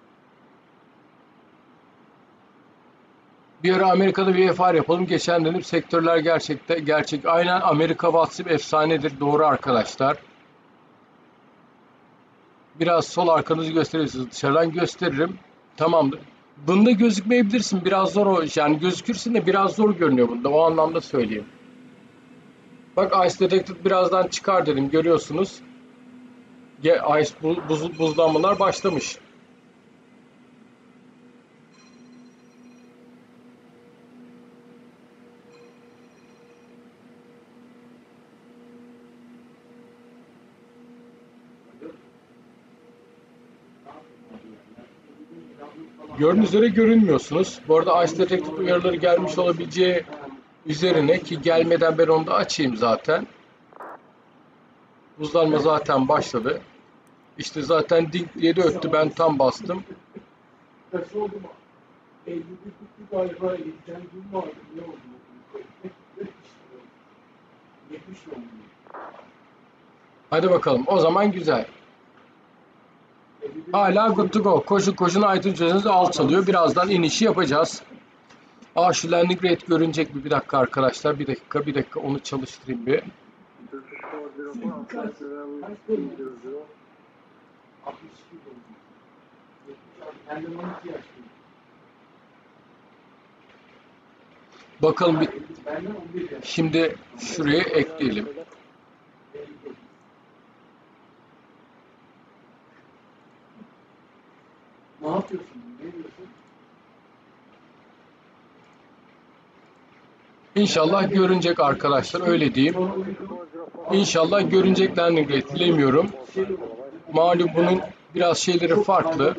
Bir ara Amerika'da bir F R yapalım. Geçen dönüp sektörler gerçekte gerçek. Aynen, Amerika WhatsApp efsanedir. Doğru arkadaşlar. Biraz sol arkanızı gösterirsiniz. Dışarıdan gösteririm. Tamamdır. Bunda gözükmeyebilirsin. Biraz zor o. Yani gözükürsün de biraz zor görünüyor bunda. O anlamda söyleyeyim. Bak, Ice Detected birazdan çıkar dedim. Görüyorsunuz. Ice buz, buzlanmalar başlamış. Gördüğünüz üzere görünmüyorsunuz. Bu arada Ice Detected uyarıları gelmiş olabileceği üzerine, ki gelmeden ben onu da açayım zaten. Buzlanma zaten başladı. İşte zaten ding diye de öttü. Ben tam bastım. Hadi bakalım. O zaman güzel. Hala good to go. Koşun koşun hidrojeniniz alçalıyor. Birazdan inişi yapacağız. Aa, şu landing rate görünecek mi? Bir dakika arkadaşlar. Bir dakika, bir dakika. Onu çalıştırayım bir. Bakalım bir. Şimdi şuraya ekleyelim. Ne yapıyorsun? Ne diyorsun? İnşallah görünecek arkadaşlar, öyle diyeyim. İnşallah görünecek landing rate, bilemiyorum. Malum bunun biraz şeyleri farklı.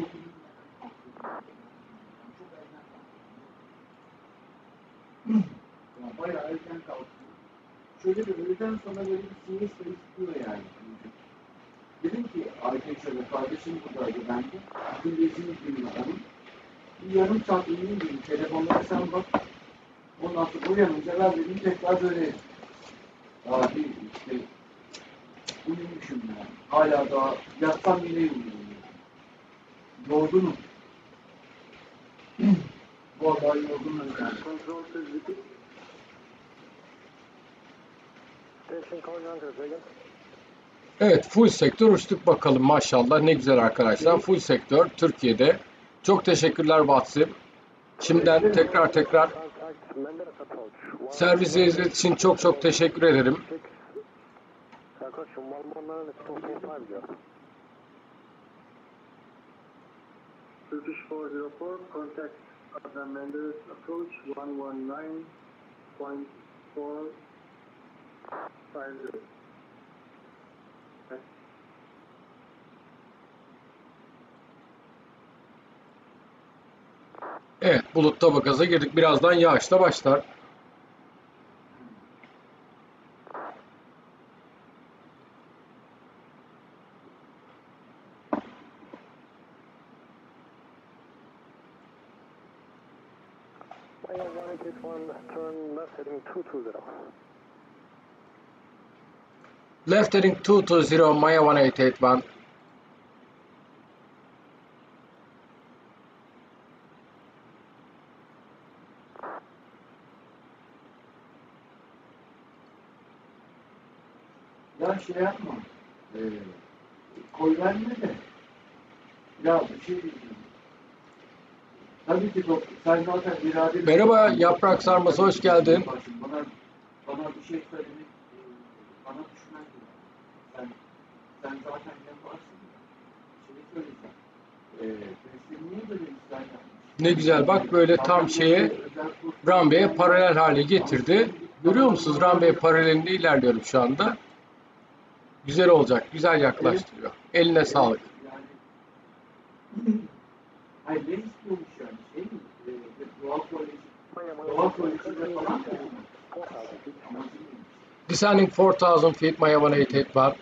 Bayağı erken kalktım. Şöyle bir öğleden sonra böyle bir sinir sayısı yani. Dedim ki arkadaşlar, kardeşim buradaydı bence. Bugün gezini günü onun. Bir yarım saat uyuyayım dedim. Telefonlara sen bak. Ondan sonra uyanınca ver dedim, tekrar döneyim. Daha bir işte uyumuşum yani. Hala daha yatsam yine uyuyorum. Yorgunum. Vallahi yorgunum yani. Control to repeat. Station calling Ankara, say again. Evet, full sektör uçtuk bakalım maşallah. Ne güzel arkadaşlar. Full sektör Türkiye'de. Çok teşekkürler WhatsApp. Şimdiden tekrar tekrar servis hizmet için çok çok teşekkür ederim. Turkish four zero four, contact Adnan Menderes approach one one nine point four five zero. Evet, bulutta bagaza girdik. Birazdan yağış da başlar. Left heading two two zero, Maya one eight eight one. Ya şey yapma. Ee, koy verme de. Ya bir şey diyeceğim. Tabii ki doktor. Sen zaten irade... Merhaba Yaprak Sarması, hoş geldin. Bana, bana bir şey söylemek, bana düşmez. Sen, sen zaten yaparsın. Şey söyleyeceğim. Ee, Mesleği niye böyle işler yapmış? Ne güzel bak, böyle tam şeye runway'e paralel hale getirdi. Görüyor musunuz? Runway paralelinde ilerliyorum şu anda. Güzel olacak. Güzel yaklaştırıyor. Eline sağlık. Hayır, ne istiyormuş yani? Şey mi? Ee, doğal koleji, doğal kolejinde falan mı? Descending four thousand feet, Maya one eight eight one.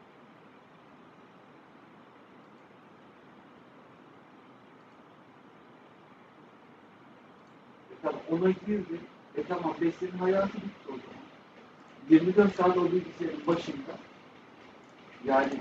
Tamam, ona girdi. E tamam, Besle'nin hayatı bitti o zaman. yirmi dört saat o bilgisayarın başında. Yani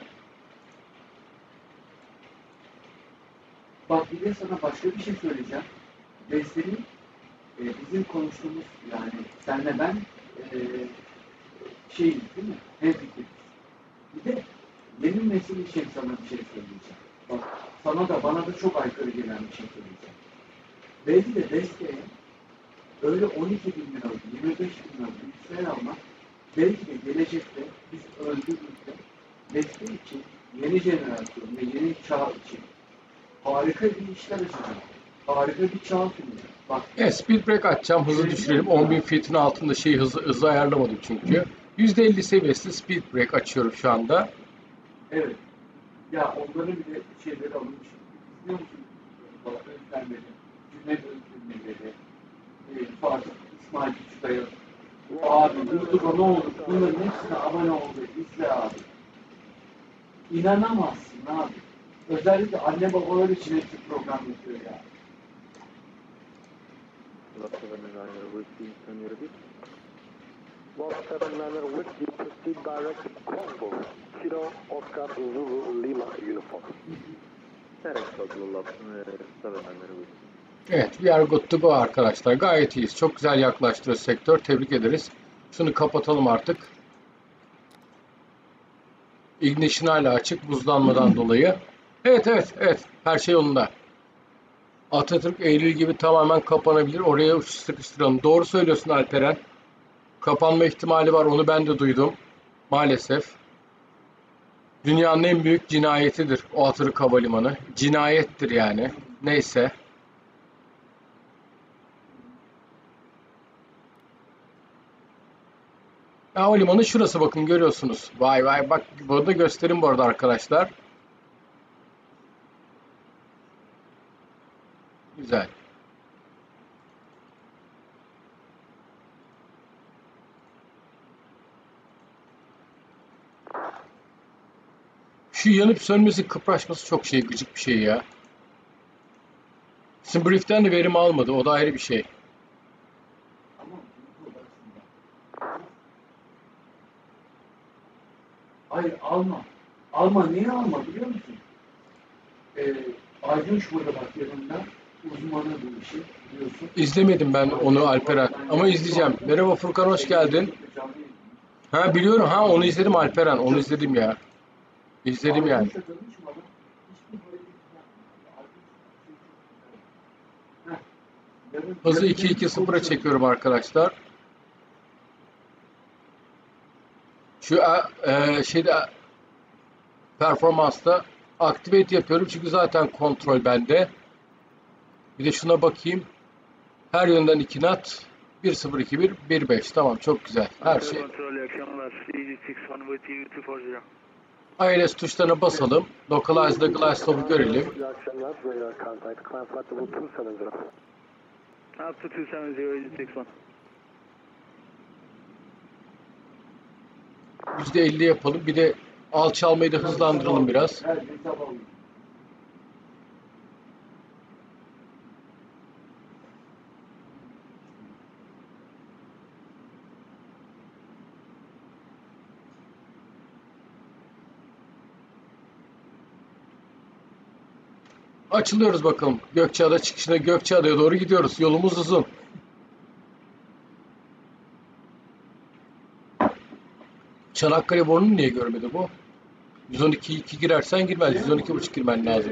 bak, bir de sana başka bir şey söyleyeceğim. Besle'nin e, bizim konuştuğumuz, yani senle ben e, şey değil mi? Hem fikiriz. Bir de yeni nesil için sana bir şey söyleyeceğim. Bak, sana da bana da çok aykırı gelen bir şey söyleyeceğim. Belki de Besle'ye öyle on iki bin lira, yirmi beş bin lira bilgisayar almak, belki de gelecekte biz öldüğümüzde Besle için, yeni jenerasyon ve yeni çağ için harika bir işler açacak. Harika bir çağ sunacak. Bak. Evet, speed break açacağım. Hızı düşürelim. on bin feet'in altında şey hızı, hızı ayarlamadım çünkü. yüzde elli seviyesi speed break açıyorum şu anda. Evet. Ya onların bile şeyleri alınmış. İzliyor musun? Özlemleri, Cüneyt Özlemleri, Fatih, İsmail Küçükaya. Abi, YouTube'a ne olur? Bunların hepsine abone ol ve izle abi. İnanamazsın abi. Özellikle anne babalar için hepsi program yapıyor ya. Box seven Manor Whiskey, proceed direct Congo, Kilo Oscar Zulu Lima uniform. Evet, we are good to go arkadaşlar. Gayet iyiyiz. Çok güzel yaklaştırıyor sektör. Tebrik ederiz. Şunu kapatalım artık. Ignition hala açık buzlanmadan dolayı. Evet evet evet. Her şey yolunda. Atatürk Eylül gibi tamamen kapanabilir. Oraya uçuş sıkıştıralım. Doğru söylüyorsun Alperen. Kapanma ihtimali var. Onu ben de duydum. Maalesef. Dünyanın en büyük cinayetidir o Atatürk Havalimanı. Cinayettir yani. Neyse. Havalimanı şurası, bakın görüyorsunuz. Vay vay, bak burada göstereyim bu arada arkadaşlar. Güzel. Şu yanıp sönmesi, kıpraşması çok şey, gıcık bir şey ya. Simbrief'ten de verim almadı. O da ayrı bir şey. Hayır, alma. Alma, niye alma biliyor musun? Ee, Aydın şurada bak yanında. Uzmanı bu işi biliyorsun. İzlemedim ben onu Alperen ama izleyeceğim. Merhaba Furkan, hoş geldin. Ha biliyorum, ha onu izledim Alperen, onu izledim ya. İzledim yani. Hızı iki iki sıfıra çekiyorum arkadaşlar. Şu e, şeyde performansta activate yapıyorum çünkü zaten kontrol bende. Bir de şuna bakayım. Her yönden iki knot. bir sıfır iki bir bir beş. Tamam, çok güzel. Her şey. I L S tuşlarına basalım. Localize the glass top'u görelim. yüzde elli yapalım. Bir de alçalmayı da hızlandıralım biraz. Açılıyoruz bakalım. Gökçeada çıkışına, Gökçeada'ya doğru gidiyoruz. Yolumuz uzun. Çanakkale borunu niye görmedi bu? yüz on iki iki girersen girmez. yüz on iki buçuk girmen lazım.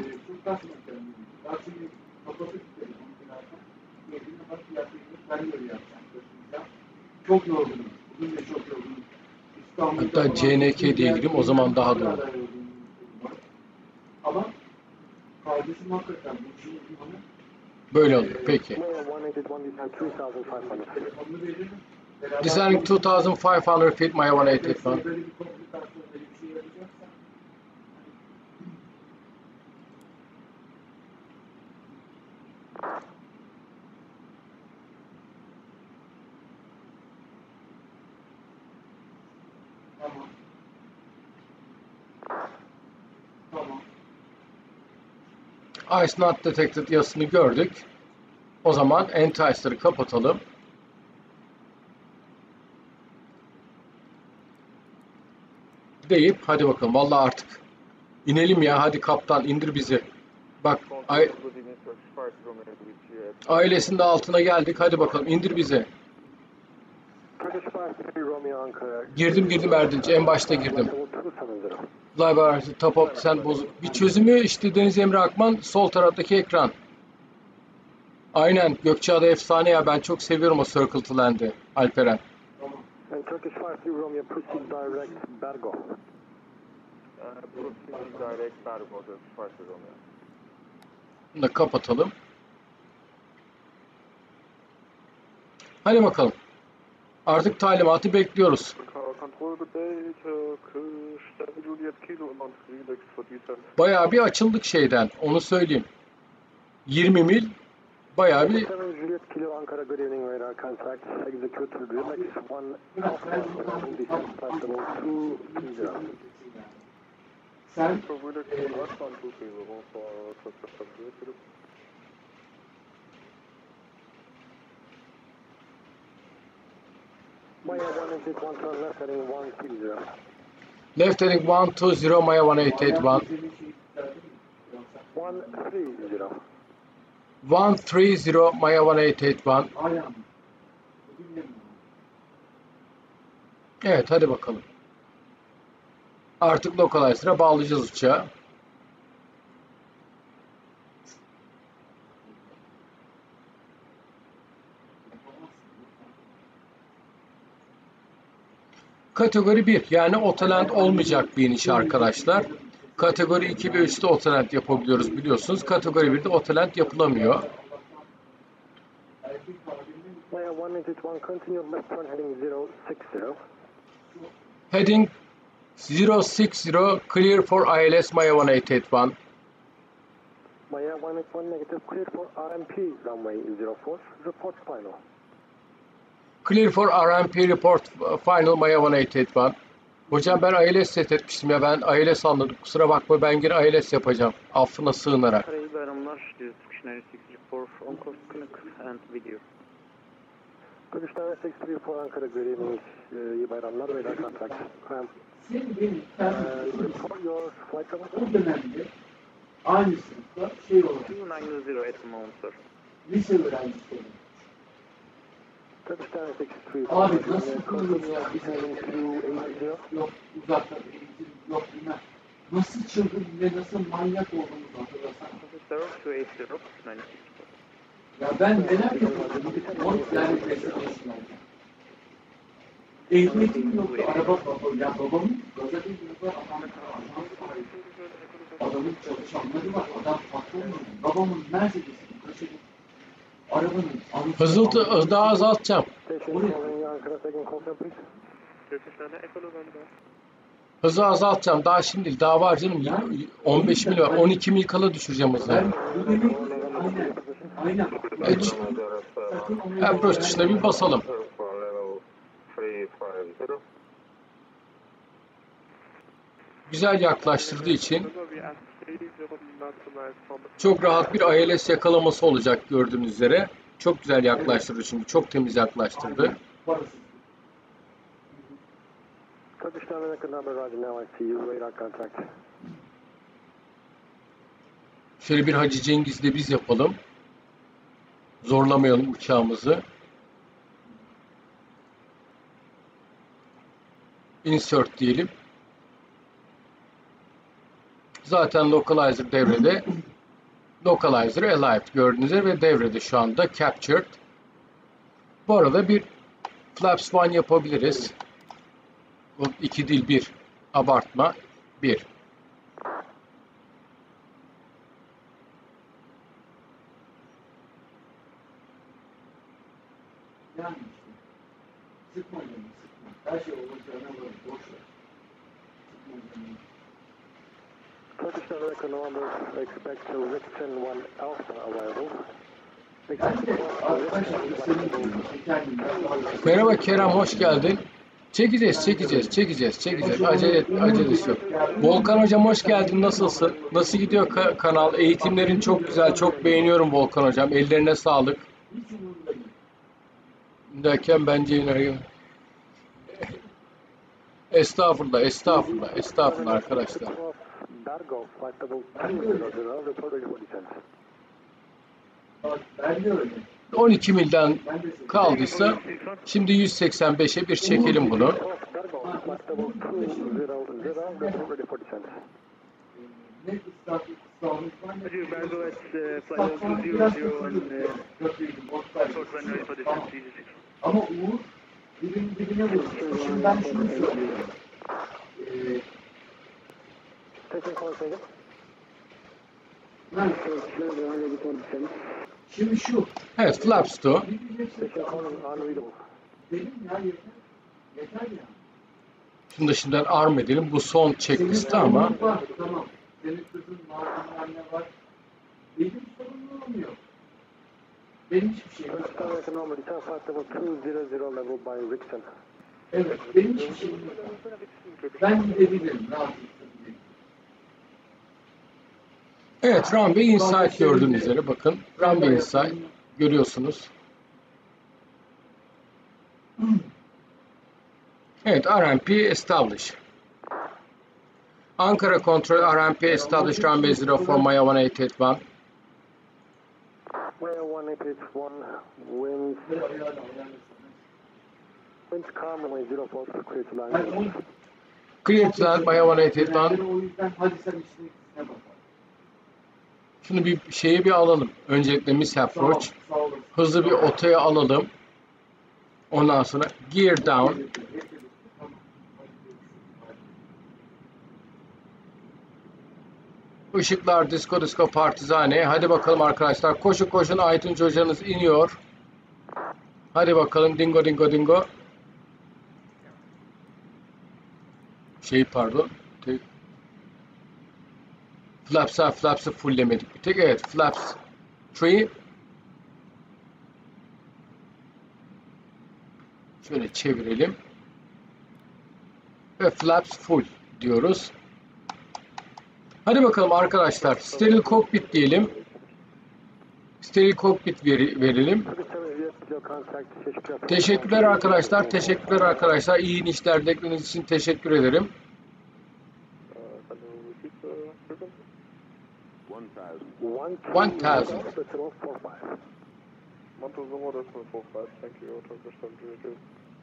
Çok yorgunum. Bugün de çok yorgunum. Hatta C N K diye gireyim, o zaman daha doğru. Ama kardeşim hakikaten bu işin uzmanı. Böyle oluyor. Peki. Descending two thousand five hundred feet, Maya one eight eight one. Tamam. Tamam. Ice not detected yazısını gördük. O zaman anti-ice'ları kapatalım. Deyip hadi bakalım. Vallahi artık inelim ya. Hadi kaptan, indir bizi. Bak ailesinin de altına geldik. Hadi bakalım, indir bizi. Girdim girdim Erdinç. En başta girdim. Live top of sen bozuk. Bir çözümü işte Deniz Emre Akman, sol taraftaki ekran. Aynen, Gökçeada efsane ya, ben çok seviyorum o Circle to Land'i Alperen. Turkish five Romeo proceed direct Bergo. Proceed direct Bergo, Turkish five Romeo. Bunu da kapatalım. Hadi bakalım. Artık talimatı bekliyoruz. Bayağı bir açıldık şeyden, onu söyleyeyim. yirmi mil bayağı bir. Sen Maya one eight eight one turn left heading one three zero. Left heading one two zero, Maya one eight eight one. one three zero. one three zero, Maya one eight eight one. Evet, hadi bakalım. Artık localize'a bağlayacağız uçağı. Kategori bir, yani otoland olmayacak bir iniş arkadaşlar. Kategori iki ve üçte otoland yapabiliyoruz biliyorsunuz. Kategori birde otoland yapılamıyor. Heading zero six zero, clear for I L S Maya one eight eight one. Maya one eight one negative, clear for R M P runway zero four, report final. Clear for R M P report final Maya one eight eight one. Hocam ben I L S set etmiştim ya, ben I L S anladım. Kusura bakma, ben geri I L S yapacağım. Affına sığınarak. Kırgızistan six three four Ankara görevimiz iyi bayramlar ve kontakt. Senin benim, sen report your flight level. o dönemde aynı sınıfta şey olarak two nine zero at the moment, sir. lise öğrencisi olarak. Abi nasıl kılıyoruz ya biz yok uzaktan eğitim yok bilmem. Nasıl çılgın ve nasıl manyak olduğumuzu hatırlasak. Ya ben neler yapıyordum? Yani besleyicilerden. Ehliyetim yoktu, araba babam. Ya babamın gaza bir yılda adamın adamın çalışanları var, adam patron mu? Babamın Mercedes'ini kaçırıp arabanın Hızı daha azaltacağım. Hızı azaltacağım. Daha şimdi daha var canım. on beş mil var. on iki mil kala düşüreceğim hızı. Evet. Approach tuşuna bir basalım. Güzel yaklaştırdığı için çok rahat bir I L S yakalaması olacak gördüğünüz üzere. Çok güzel yaklaştırdı çünkü. Çok temiz yaklaştırdı. Şöyle bir Hacı Cengiz'le biz yapalım. Zorlamayalım uçağımızı. Insert diyelim. Zaten localizer devrede. Localizer alive gördüğünüz üzere ve devrede şu anda captured. Bu arada bir flaps one yapabiliriz. iki değil bir. Abartma. bir. Yani işte sıkma canını sıkma. Her şey olacağına var. Boş ver. Sıkma canını. Turkish American November expect to Richmond one Alpha arrival. Merhaba Kerem, hoş geldin. Çekeceğiz, çekeceğiz, çekeceğiz, çekeceğiz. Acele, acelesi yok. Volkan hocam hoş geldin. Nasılsın? Nasıl gidiyor ka- kanal? Eğitimlerin çok güzel. Çok beğeniyorum Volkan hocam. Ellerine sağlık. Derken bence yine estağfurullah, estağfurullah, estağfurullah arkadaşlar. on iki milden kaldıysa şimdi yüz seksen beşe bir çekelim bunu. Ama Uğur dibin dibine vurdu. Şimdi ben şunu söylüyorum. Ee, Şimdi şu. Evet, flaps to. Şunu da şimdiden arm edelim. Bu son checklist'te ama. Tamam. Senin kızın var, ne var. Benim sorunum olmuyor. Benim hiçbir şeyim yok. Evet, benim hiçbir şeyim yok. Ben gidebilirim, rahat gidebilirim. Evet, runway inside gördüğünüz üzere bakın. Runway inside görüyorsunuz. Evet, R M P establish. Ankara Control R M P establish runway zero for Maya one eight eight one. Maya one eight eight one, winds, winds calm, runway zero four, clear to land. Clear to land Maya one eight eight one. Şunu bir şeyi bir alalım. Öncelikle miss approach. Hızlı bir otaya alalım. Ondan sonra gear down. Işıklar disco disco partizane. Hadi bakalım arkadaşlar. Koşun koşun. Aytunç hocanız iniyor. Hadi bakalım. Dingo dingo dingo. Şey pardon. Flaps'a flaps'ı fulllemedik bir tek. Evet. Flaps üç. Şöyle çevirelim. Ve flaps full diyoruz. Hadi bakalım arkadaşlar. Steril cockpit diyelim. Steril cockpit veri, verelim. Teşekkürler arkadaşlar. Teşekkürler arkadaşlar. İyi inişler beklediğiniz için teşekkür ederim. one thousand. one thousand one decimal four five, thank you, Turkish seven zero two.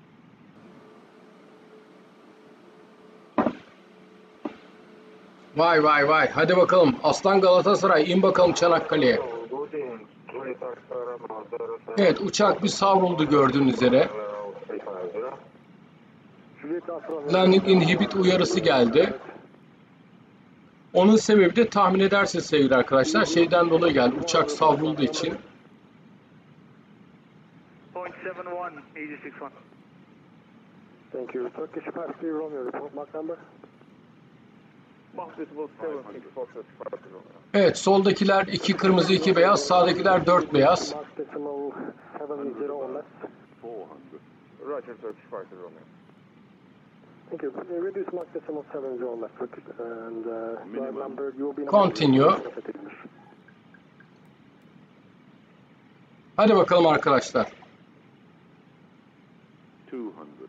Vay vay vay. Hadi bakalım. Aslan Galatasaray in bakalım Çanakkale'ye. Evet, uçak bir savruldu gördüğünüz üzere. Landing inhibit uyarısı geldi. Onun sebebi de tahmin edersiniz sevgili arkadaşlar. Şeyden dolayı geldi. Uçak savrulduğu için. Thank you. Turkish five three Romeo, report mark number. Evet, soldakiler iki kırmızı iki beyaz, sağdakiler dört beyaz. Roger, Turkish five three Romeo. Thank you. Reduce mark decimal seven zero left, Turkish, and uh, number you will be. Continue. Hadi bakalım arkadaşlar. two hundred.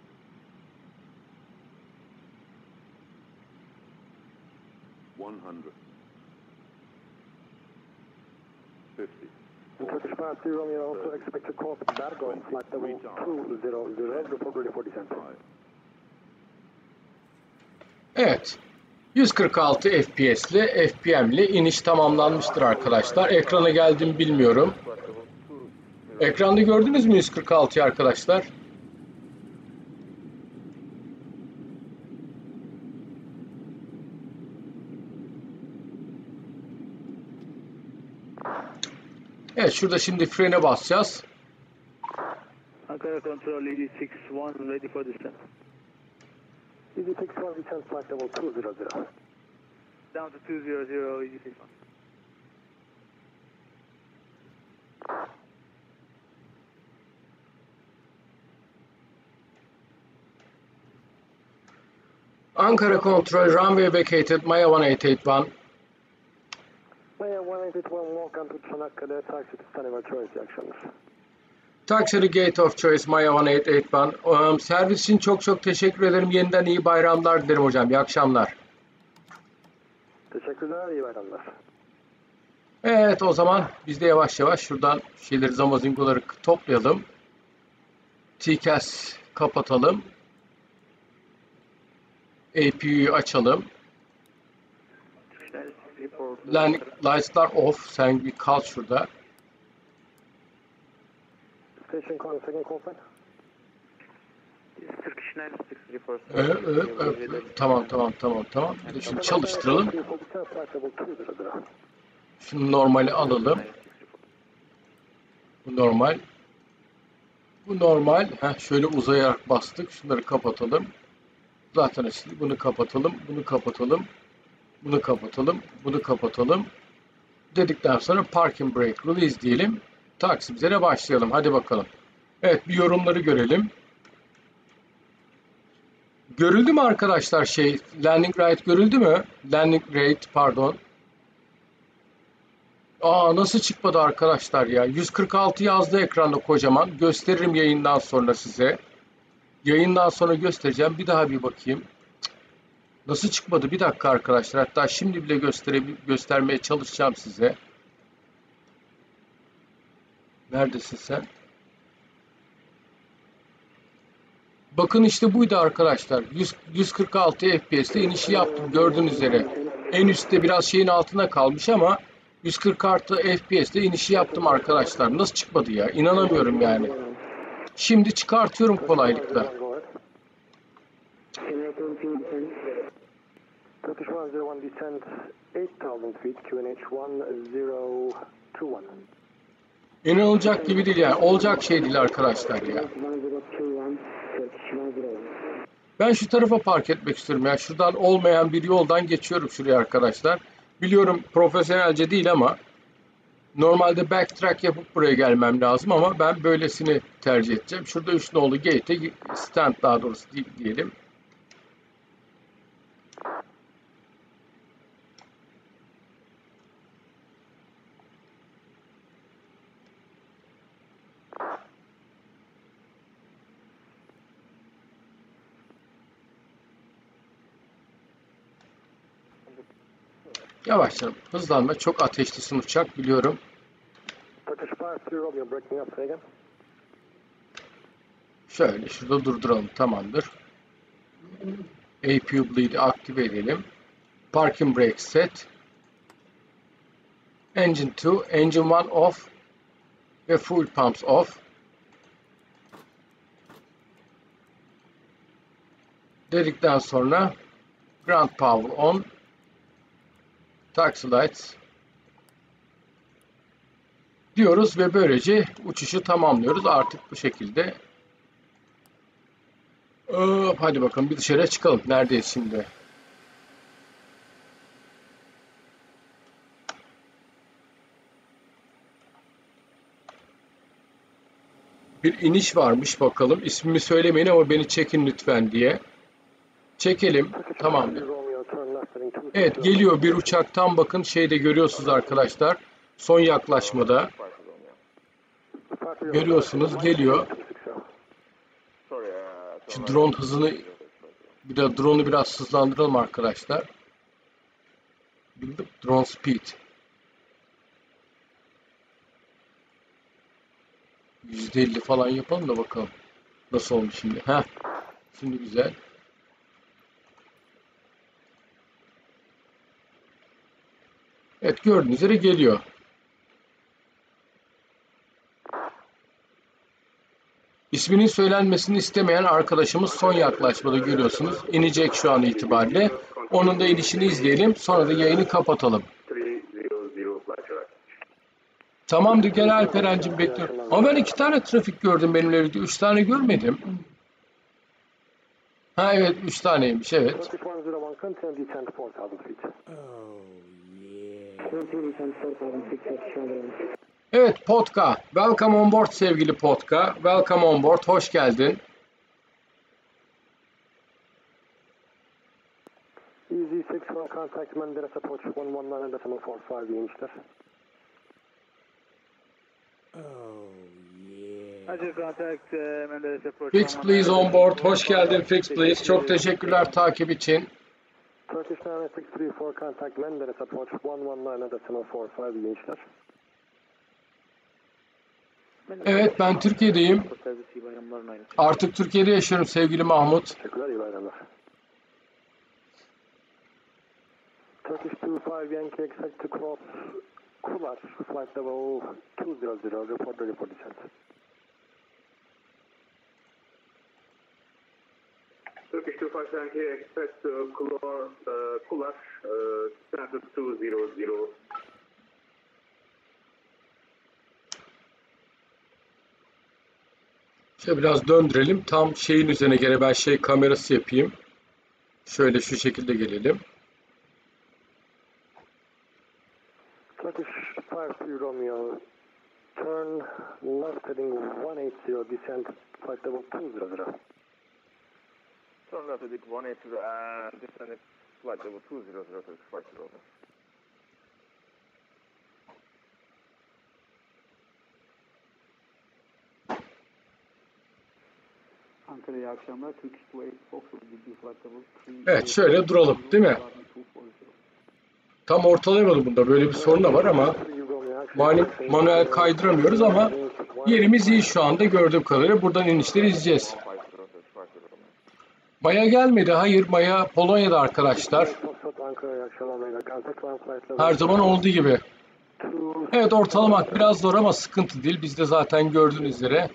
one hundred. fifty. Turkish five three Romeo also expect to call Bergo, flight level two zero zero, report ready for descent. Evet. yüz kırk altı F P S'li, F P M'li iniş tamamlanmıştır arkadaşlar. Ekrana geldim bilmiyorum. Ekranda gördünüz mü yüz kırk altıyı arkadaşlar? Evet, şurada şimdi frene basacağız. Ankara Control E D altı bir ready for descent. E D altı bir descent flight level two zero zero. Down to two zero zero E D altı bir. Ankara Control runway vacated Maya one eight eight one. Maya one eight eight one, welcome to Çanakkale, taxi to Stanley Choice actions. Taxi to gate of choice Maya one eight eight one. Um, servis için çok çok teşekkür ederim. Yeniden iyi bayramlar dilerim hocam. İyi akşamlar. Teşekkürler, iyi bayramlar. Evet, o zaman biz de yavaş yavaş şuradan şeyleri, zamazingoları toplayalım. T C A S kapatalım. A P U'yu açalım. Landing lights'lar off. Sen bir kal şurada. Station call, second call sign. Ee, e, e, tamam tamam tamam tamam. Bir de şimdi çalıştıralım. Şunu normali alalım. Bu normal. Bu normal. Heh, şöyle uzayarak bastık. Şunları kapatalım. Zaten açıldı. Bunu kapatalım. Bunu kapatalım. Bunu kapatalım. Bunu kapatalım. Dedikten sonra parking brake release diyelim. Taksimize başlayalım. Hadi bakalım. Evet, bir yorumları görelim. Görüldü mü arkadaşlar şey? Landing rate görüldü mü? Landing rate pardon. Aa, nasıl çıkmadı arkadaşlar ya? yüz kırk altı yazdı ekranda kocaman. Gösteririm yayından sonra size. Yayından sonra göstereceğim. Bir daha bir bakayım. Nasıl çıkmadı? Bir dakika arkadaşlar. Hatta şimdi bile göstermeye çalışacağım size. Neredesin sen? Bakın işte buydu arkadaşlar. yüz kırk altı F P S'te inişi yaptım gördüğünüz üzere. En üstte biraz şeyin altına kalmış ama yüz kırk altı F P S'te inişi yaptım arkadaşlar. Nasıl çıkmadı ya? İnanamıyorum yani. Şimdi çıkartıyorum kolaylıkla. Turkish one zero one descent eight thousand feet, Q N H one zero two one. İnanılacak gibi değil yani. Olacak şey değil arkadaşlar ya. Ben şu tarafa park etmek istiyorum ya. Şuradan olmayan bir yoldan geçiyorum şuraya arkadaşlar. Biliyorum profesyonelce değil ama normalde backtrack yapıp buraya gelmem lazım ama ben böylesini tercih edeceğim. Şurada üç nolu gate'e stand daha doğrusu diyelim. Yavaş canım. Hızlanma. Çok ateşlisin uçak biliyorum. Şöyle şurada durduralım. Tamamdır. A P U Bleed'i aktive edelim. Parking brake set. Engine iki, Engine bir off ve fuel pumps off. Dedikten sonra ground power on. Taxi lights diyoruz ve böylece uçuşu tamamlıyoruz. Artık bu şekilde. Hop, hadi bakalım bir dışarıya çıkalım. Neredeyiz şimdi? Bir iniş varmış bakalım. İsmimi söylemeyin ama beni çekin lütfen diye. Çekelim. Tamam. Evet geliyor bir uçaktan bakın. Şeyde görüyorsunuz arkadaşlar. Son yaklaşmada. Görüyorsunuz geliyor. Şu drone hızını bir de drone'u biraz hızlandıralım arkadaşlar. Drone speed. yüzde elli falan yapalım da bakalım. Nasıl olmuş şimdi? Heh. Şimdi güzel. Evet gördüğünüz üzere geliyor. İsminin söylenmesini istemeyen arkadaşımız son yaklaşmada görüyorsunuz. İnecek şu an itibariyle. Onun da inişini izleyelim. Sonra da yayını kapatalım. Tamamdır gel Alperen'cim bekliyorum. Ama ben iki tane trafik gördüm benimle birlikte. Üç tane görmedim. Ha evet üç taneymiş evet. Evet Potka. Welcome on board sevgili Potka. Welcome on board. Hoş geldin. Easy six one contact Menderes approach one one nine decimal four five inçler. Fix please on board. Hoş geldin Fix please. Çok teşekkürler takip için. Turkish nine six three four contact Menderes approach one one nine decimal four five inçler. Evet ben Türkiye'deyim. Artık Türkiye'de yaşıyorum sevgili Mahmut. Teşekkürler iyi bayramlar. Turkish two five Yankee expect to cross Kular flight level two hundred report ready for descent. Turkish two five Yankee expect to Kular uh, Kular uh, descent two hundred. Şöyle biraz döndürelim. Tam şeyin üzerine gene ben şey kamerası yapayım. Şöyle şu şekilde gelelim. Turkish five three Romeo turn left heading one eighty descent flight level two hundred. Turn left heading one eighty and descend flight level two hundred Turkish five three Romeo. Ankara iyi akşamlar. Turkish two eight Fox flight level three. Evet şöyle duralım değil mi? Tam ortalayamadım bunda. Böyle bir sorun da var ama manu manuel kaydıramıyoruz ama yerimiz iyi şu anda gördüğüm kadarıyla. Buradan inişleri izleyeceğiz. Maya gelmedi. Hayır Maya Polonya'da arkadaşlar. Her zaman olduğu gibi. Evet ortalamak biraz zor ama sıkıntı değil. Bizde zaten gördüğünüz üzere.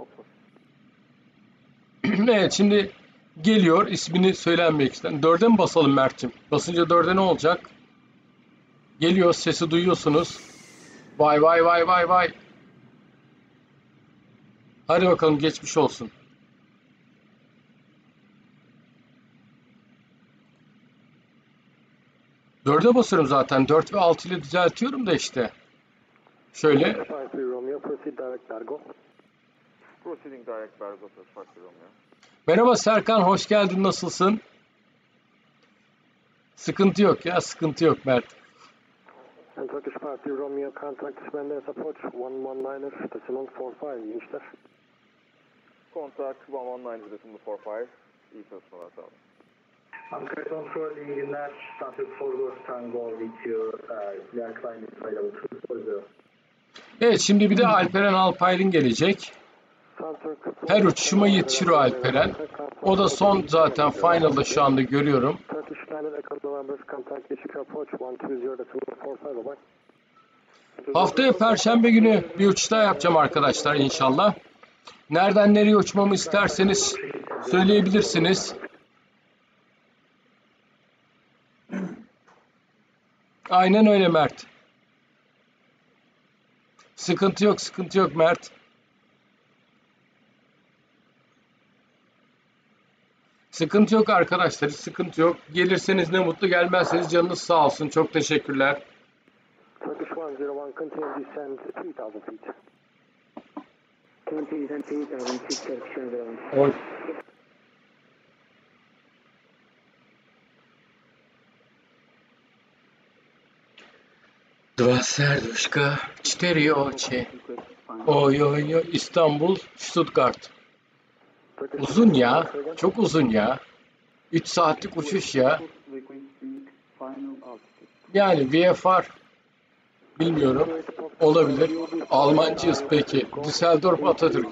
Evet şimdi geliyor. İsmini söylenmek istedim. Dörde mi basalım Mert'cim? Basınca dörde ne olacak? Geliyor. Sesi duyuyorsunuz. Vay vay vay vay vay. Hadi bakalım geçmiş olsun. Dörde basıyorum zaten. Dört ve altı ile düzeltiyorum da işte. Şöyle. Merhaba Serkan. Hoş geldin. Nasılsın? Sıkıntı yok ya. Sıkıntı yok Mert. Turkish five three Romeo contact Menderes approach one one nine decimal four five inçler. Contact one one nine decimal four five. İyi çalışmalar sağ olun. Ankara Kontrol, iyi günler. Stanford Forgo Tango with you. Clear climate level two forty. Evet, şimdi bir de Alperen Alpayrin gelecek. Her uçuşuma yetişir o Alperen. O da son zaten final'da şu anda görüyorum. Haftaya Perşembe günü bir uçuş daha yapacağım arkadaşlar inşallah. Nereden nereye uçmamı isterseniz söyleyebilirsiniz. Aynen öyle Mert. Sıkıntı yok, sıkıntı yok Mert. Sıkıntı yok arkadaşlar, sıkıntı yok. Gelirseniz ne mutlu, gelmezseniz canınız sağ olsun. Çok teşekkürler. Turkish one zero one, continue descent three thousand feet. Continue descent three thousand feet, Turkish one zero one. Dva serduška, čtyři oči. Oy oy oy, İstanbul, Stuttgart. Uzun ya, çok uzun ya. üç saatlik uçuş ya. Yani V F R, bilmiyorum, olabilir. Almancıyız peki. Düsseldorf Atatürk.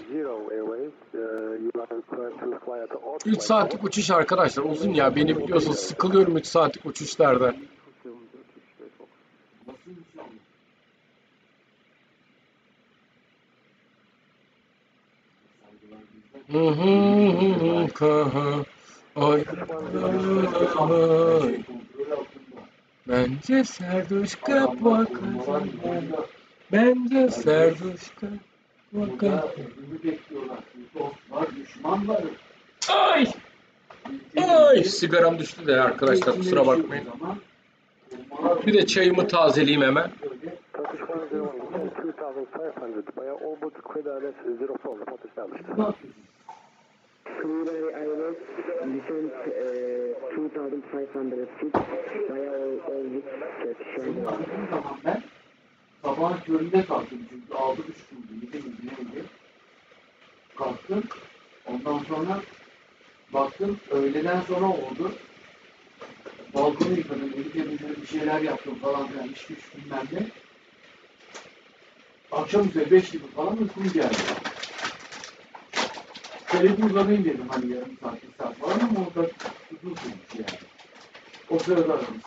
üç saatlik uçuş arkadaşlar, uzun ya, beni biliyorsunuz, sıkılıyorum üç saatlik uçuşlarda. Hı hı hı hı. Oy oy. Bence serduşka vakası. Bence serduşka vakası. Ay! Ay! Sigaram düştü de arkadaşlar, kusura bakmayın. Bir de çayımı tazeleyeyim hemen. Suriye Airways, descent uh, two thousand five hundred feet via Olvik, Turkish one zero one. Ben sabahın köründe kalktım çünkü altı buçuk oldu, yedi mi neydi? Kalktım, ondan sonra baktım, öğleden sonra oldu. Balkonu yıkadım, evi temizledim, bir şeyler yaptım falan filan, iş güç bilmem ne. Akşam üzeri beş gibi falan uykum geldi. Şöyle bir uzanayım dedim, hani yarım saat, bir saat falan, ama orada uzun sürmüş yani. O sırada aramız.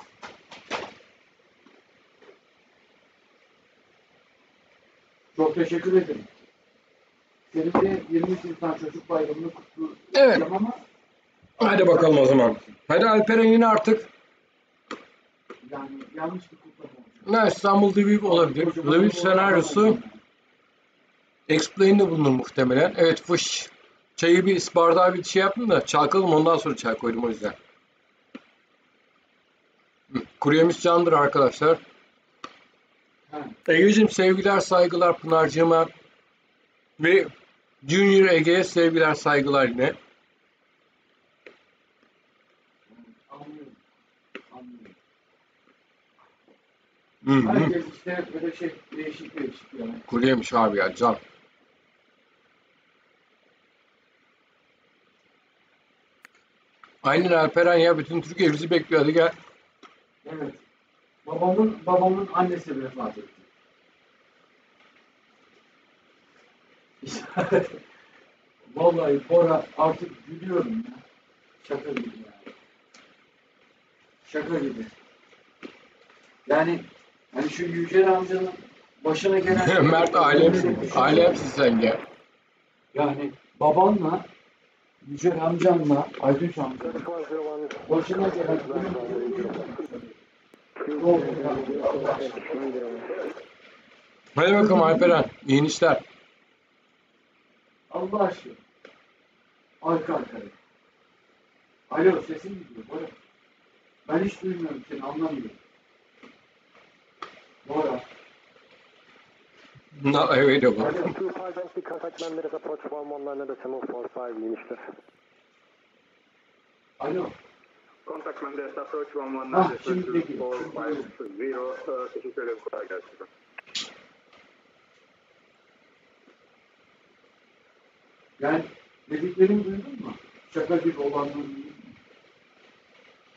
Çok teşekkür ederim. Senin de yirmi Nisan Çocuk Bayramı'nı kutlu Evet. ama... Hadi bakalım o zaman. Hadi Alperen yine artık. Yani yanlış bir kutlama Ne, olacak. İstanbul Lviv olabilir. Lviv senaryosu Explain'de bulunur muhtemelen. Evet, fış. Çayı bir bardağı bir şey yaptım da çalkalım, ondan sonra çay koydum o yüzden. Kuru yemiş candır arkadaşlar. Ege'cim sevgiler saygılar Pınar'cığıma ve Junior Ege'ye sevgiler saygılar yine. Anlıyorum. Anlıyorum. Hı hı. Herkes işte böyle şey değişik değişik yani. Kuru yemiş abi ya, can. Aynen Alperen ya, bütün Türkiye bizi bekliyor, hadi gel. Evet. Babamın babamın annesi vefat etti. Vallahi Bora artık gülüyorum ya. Şaka gibi yani. Şaka gibi. Yani hani şu Yücel amcanın başına gelen... Mert alemsin, alemsin sen ya. Yani babanla, Yücel amcanla, Aydınç amcanın başına gelen... Hadi bakalım Alperen, iyi işler. Allah aşkına. Arka arkaya. Alo, sesin gidiyor. Bora. Ben hiç duymuyorum seni, anlamıyorum. Bora. No, evet o. Alo. Contact Menderes approach one one Ah, nine şimdi four five zero. Teşekkür ederim. Kolay gelsin. Yani dediklerimi duydun mu? Şaka gibi olanları duydun mu?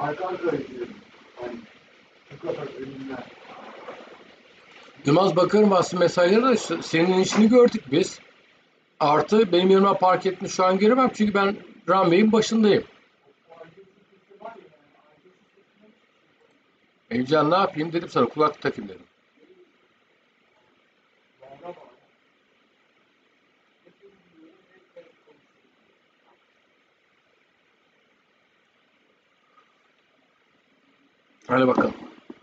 arka arkaya gidiyorum. Yani şu kadar önümden. Yılmaz bakıyorum aslında mesajlara da senin işini gördük biz. Artı benim yanıma park etmiş şu an göremem çünkü ben runway'in başındayım. Evcan ne yapayım dedim sana, kulak takayım dedim. Hadi bakalım.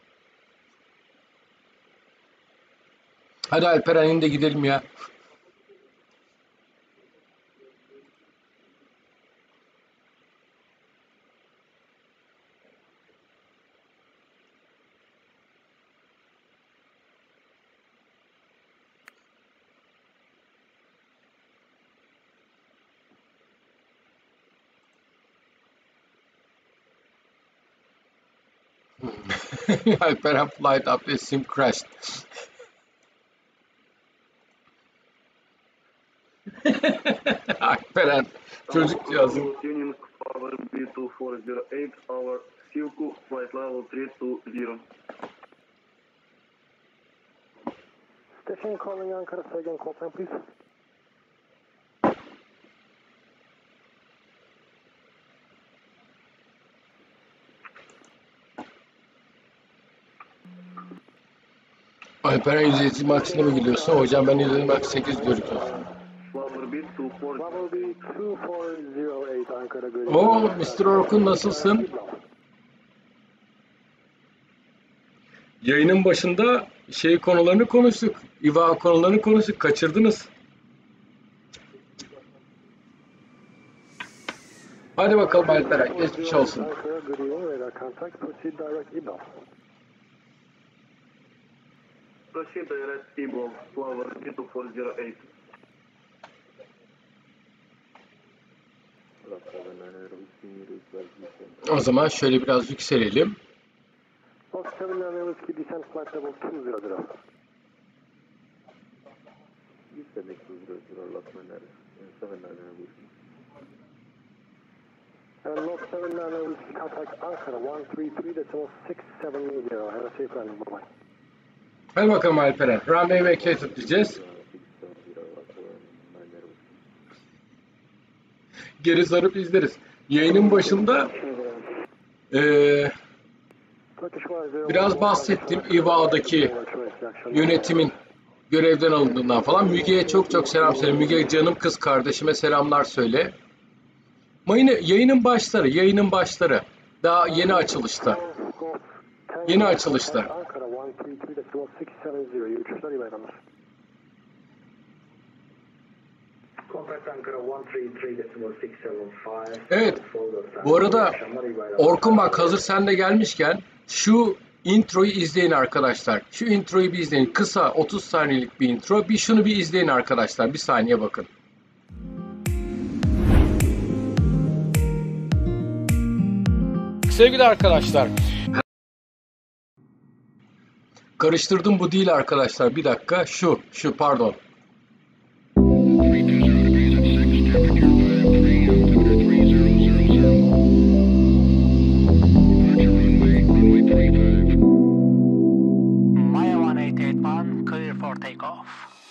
Hadi Alperen'in de gidelim ya. Alperen flight update sim crashed. Alperen çocuk yazım. Tuning power B two four zero eight our Silku flight level three two zero. Station calling Ankara, say again, call time please. Alperen yüz yetmiş maksine mi gidiyorsun? Hocam ben yüz yetmiş sekiz gözüküyorsun. Oo, mister Orkun nasılsın? Yayının başında şey konularını konuştuk. İ V A konularını konuştuk. Kaçırdınız. Hadi bakalım Alperen. Geçmiş olsun. Proceed direct T-Ball, flower B two four zero eight. O zaman şöyle biraz yükselelim. And North seven nine zero whiskey contact Ankara one three three decimal six seven zero. Have a safe landing. Bye bye. Hadi bakalım Alperen. Runway vacated diyeceğiz. Geri sarıp izleriz. Yayının başında ee, biraz bahsettim İ V A'daki yönetimin görevden alındığından falan. Müge'ye çok çok selam söyle. Müge canım kız kardeşime selamlar söyle. Mayını, yayının başları, yayının başları. Daha yeni açılışta. Yeni açılışta. Evet. Bu arada Orkun bak hazır sen de gelmişken şu introyu izleyin arkadaşlar. Şu introyu bir izleyin. Kısa otuz saniyelik bir intro. Bir şunu bir izleyin arkadaşlar. Bir saniye bakın. Sevgili arkadaşlar. Karıştırdım, bu değil arkadaşlar. Bir dakika. Şu, şu pardon. Maya one eight eight one, clear for takeoff.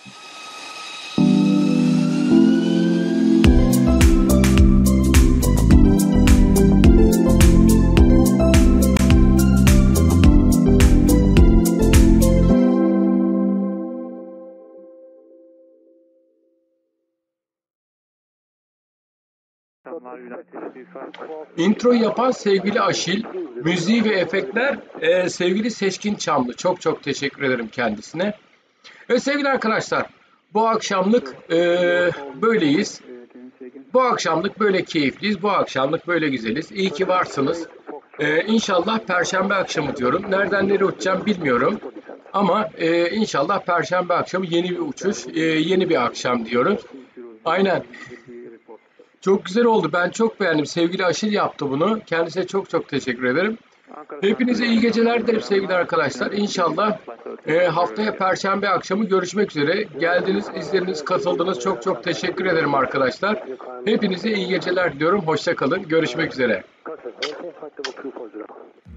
Intro yapan sevgili Aşil, müziği ve efektler e, sevgili Seçkin Çamlı. Çok çok teşekkür ederim kendisine. Ve sevgili arkadaşlar, bu akşamlık e, böyleyiz. Bu akşamlık böyle keyifliyiz. Bu akşamlık böyle güzeliz. İyi ki varsınız. E, İnşallah Perşembe akşamı diyorum. Nereden nereye uçacağım bilmiyorum. Ama e, inşallah Perşembe akşamı yeni bir uçuş, e, yeni bir akşam diyoruz. Aynen. Çok güzel oldu. Ben çok beğendim. Sevgili Aşil yaptı bunu. Kendisine çok çok teşekkür ederim. Hepinize iyi geceler dilerim sevgili arkadaşlar. İnşallah e, haftaya Perşembe akşamı görüşmek üzere. Geldiniz, izlediniz, katıldınız. Çok çok teşekkür ederim arkadaşlar. Hepinize iyi geceler diliyorum. Hoşça kalın. Görüşmek üzere. flight level two four zero.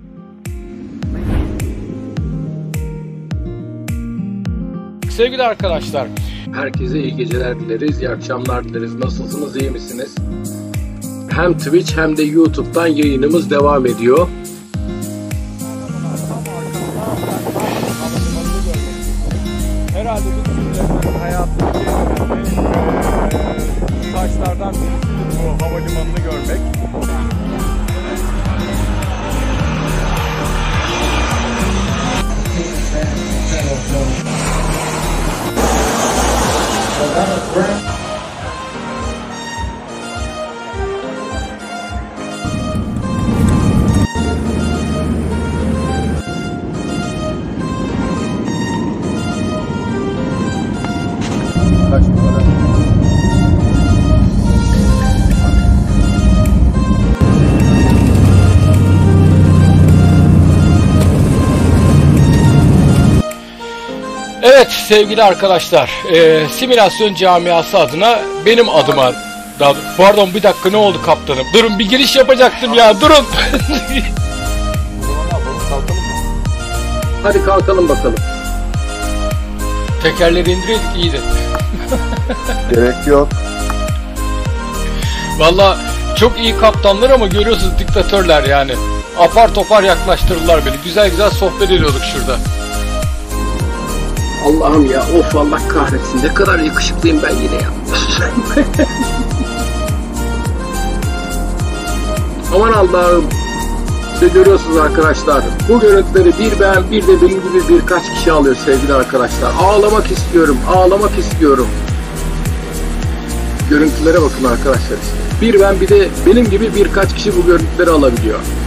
Sevgili arkadaşlar, herkese iyi geceler dileriz, iyi akşamlar dileriz. Nasılsınız, iyi misiniz? Hem Twitch hem de YouTube'dan yayınımız devam ediyor. Herhalde bütün hayatımdaki önemli taşlardan birisi bu havalimanını görmek. Kaç numara? Evet sevgili arkadaşlar, e, simülasyon camiası adına benim adıma, daha, pardon bir dakika ne oldu kaptanım? Durun bir giriş yapacaktım ya, durun. Hadi kalkalım bakalım. Tekerleri indireydik iyiydi. Gerek yok. Valla çok iyi kaptanlar ama görüyorsunuz diktatörler yani. Apar topar yaklaştırdılar beni. Güzel güzel sohbet ediyorduk şurada. Allah'ım ya, of Allah kahretsin, ne kadar yakışıklıyım ben yine ya. Aman Allah'ım. İşte görüyorsunuz arkadaşlar, bu görüntüleri bir ben bir de benim gibi birkaç kişi alıyor sevgili arkadaşlar. Ağlamak istiyorum, ağlamak istiyorum. Görüntülere bakın arkadaşlar işte. Bir ben bir de benim gibi birkaç kişi bu görüntüleri alabiliyor.